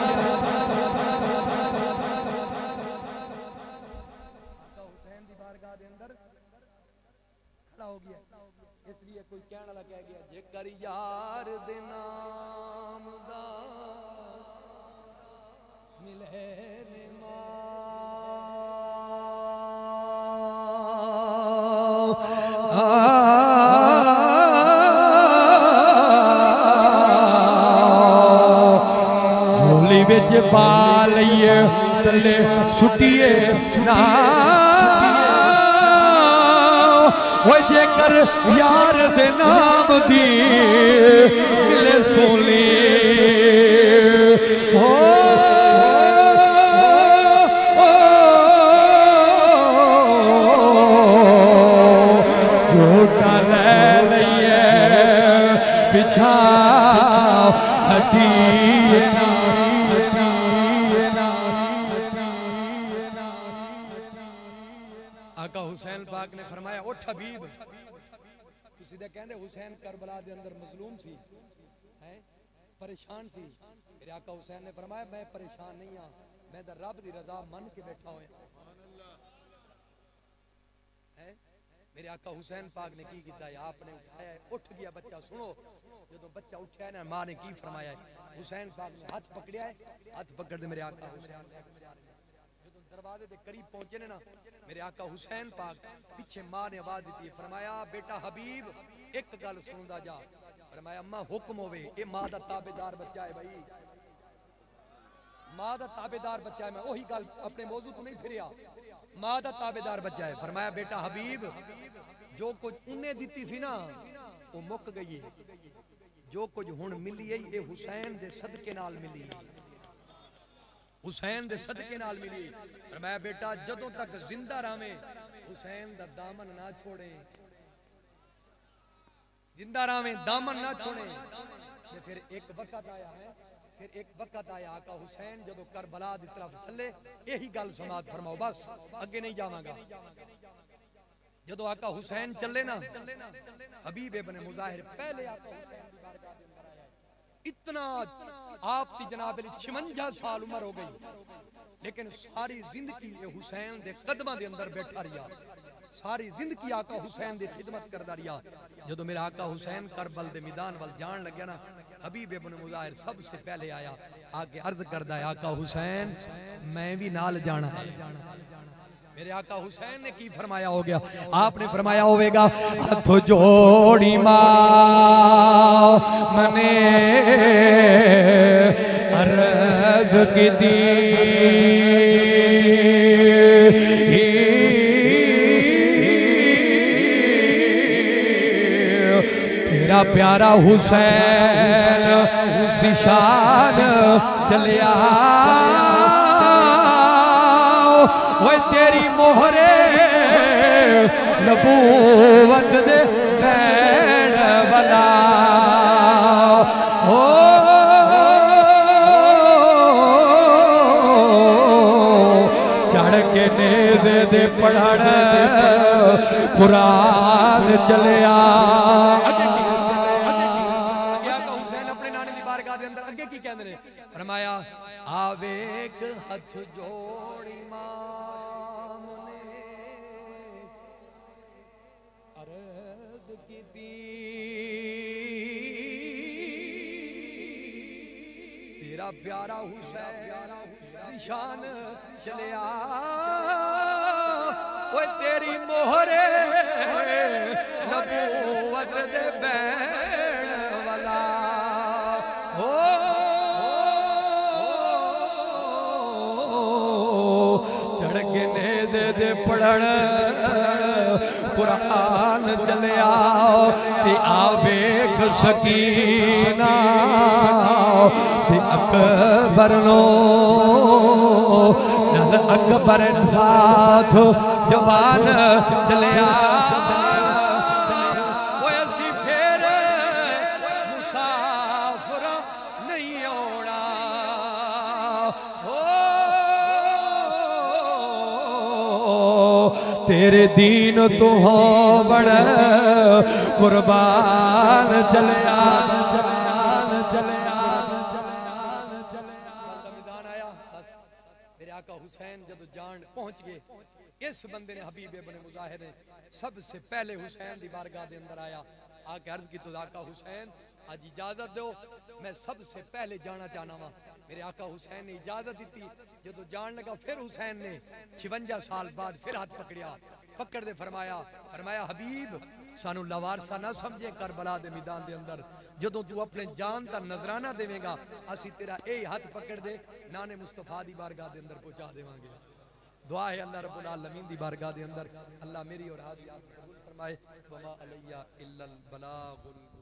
یار دے نام دا ملے نما جھولی بچ پا لئیے تلے سٹیے سنا وہ جے کر یار دے نام دی ملے سولی جھوٹا لے لئیے پچھا ہٹینا آقا حسین پاک نے فرمایا اٹھ حبیب کسی دے کہندے حسین کربلا دے اندر مظلوم سی پریشان سی میرے آقا حسین نے فرمایا میں پریشان نہیں ہاں میں در رب دی رضا من کے بیٹھا ہوئے میرے آقا حسین پاک نے کی کیتا ہے آپ نے اٹھایا ہے اٹھ گیا بچہ سنو جدو بچہ اٹھیا ہے نا ماں نے کی فرمایا ہے حسین پاک نے ہاتھ پکڑیا ہے ہاتھ پکڑ دے میرے آقا حسین جدو دروازے دے قریب پہنچے نے نا میرے آقا حسین پاک پیچھے ماں نے آواز دیتی ہے فرمایا بیٹا حبیب ایک گل سندا جا فرمایا اماں حکم ہوئے اے ماں دا تابعدار بچہ ہے بھائی ماں دا تابعدار بچہ ہے میں وہی گل اپنے موضوع تو نہیں پھریا ماں دا تابعدار بچہ ہے فرمایا بیٹا حبیب جو کچھ انہیں دیتی سی نا وہ مک گئی ہے جو کچھ ہن ملی ہے اے حسین دے صدقے نال ملی ہے حسین دے صدقے نال ملی فرمایا بیٹا جدوں تک زندہ رہویں حسین دا دامن نہ چھوڑیں زندہ رہویں دامن نہ چھوڑیں پھر ایک وقت آیا ہے پھر ایک وقت آیا آقا حسین جدو کربلا دی طرف چلے یہی گل سماعت فرماؤ بس اگے نہیں جاواں گا جدو آقا حسین چلے نا حبیب ابن مظاہر پہلے آقا حسین دی بارگاہ دے اندر آیا اتنا آپ کی جناب علی چھونجا سال عمر ہو گئی لیکن ساری زندگی حسین دے قدمہ دے اندر بیٹھا رہیا ساری زندگی آقا حسین دے خدمت کردہ رہیا جدو میرا آقا حسین کربل دے میدان وال جان لگیا نا حبیب ابن مظاہر سب سے پہلے آیا آگے عرض کردہ ہے آقا حسین میں بھی نال جانا ہے میرے آقا حسین نے کی فرمایا ہو گیا آپ نے فرمایا ہوئے گا ہتھ جوڑی ماں منے عرض کی دی تیرا پیارا حسین اسی شان چلیا وہ تیری مہرے نبوت دے بین والا چڑھ کے نیزے دے پڑا قرآن چلیا حسین اپنے نانے دی بارگاہ دے اندر اگے کی کہندے نے فرمایا آویک ہتھ جوڑی امام نے عرض کی دی تیرا پیارا حسین ذیشان چلیا وہ تیری مہر نبوت دے بین والا ہو چڑھ کے نیدے دے پڑھن قرآن چلیا تے آویک سکینہ تے اکبر نو نل اکبر ساتھ جوان چلیا وہ اسی پھر مسافر نہیں ہونا تیرے دین تو ہو بڑا قربان چلیا میرے آقا حسین جب جان پہنچ گئے اس بندے نے حبیب ابن مظاہر نے سب سے پہلے حسین دی بارگاہ دے اندر آیا آکے عرض کی تو آقا حسین آج اجازت دو میں سب سے پہلے جانا چاہنا ہوں میرے آقا حسین نے اجازت دیتی جدو جان لگا پھر حسین نے چھونجا سال بعد پھر ہاتھ پکڑیا پکڑ دے فرمایا فرمایا حبیب سانو لوارسا نہ سمجھے کربلا دے میدان دے اندر جدو تو اپنے جان تا نظرانہ دے گا اسی تیرا اے ہاتھ پکڑ دے نانے مصطفیٰ دی بارگاہ دے اندر پہنچا دے گے دعا ہے اللہ رب العالمین دی بارگاہ دے اندر اللہ میری اور آپ قبول فرمائے وما علیہ الا البلاغ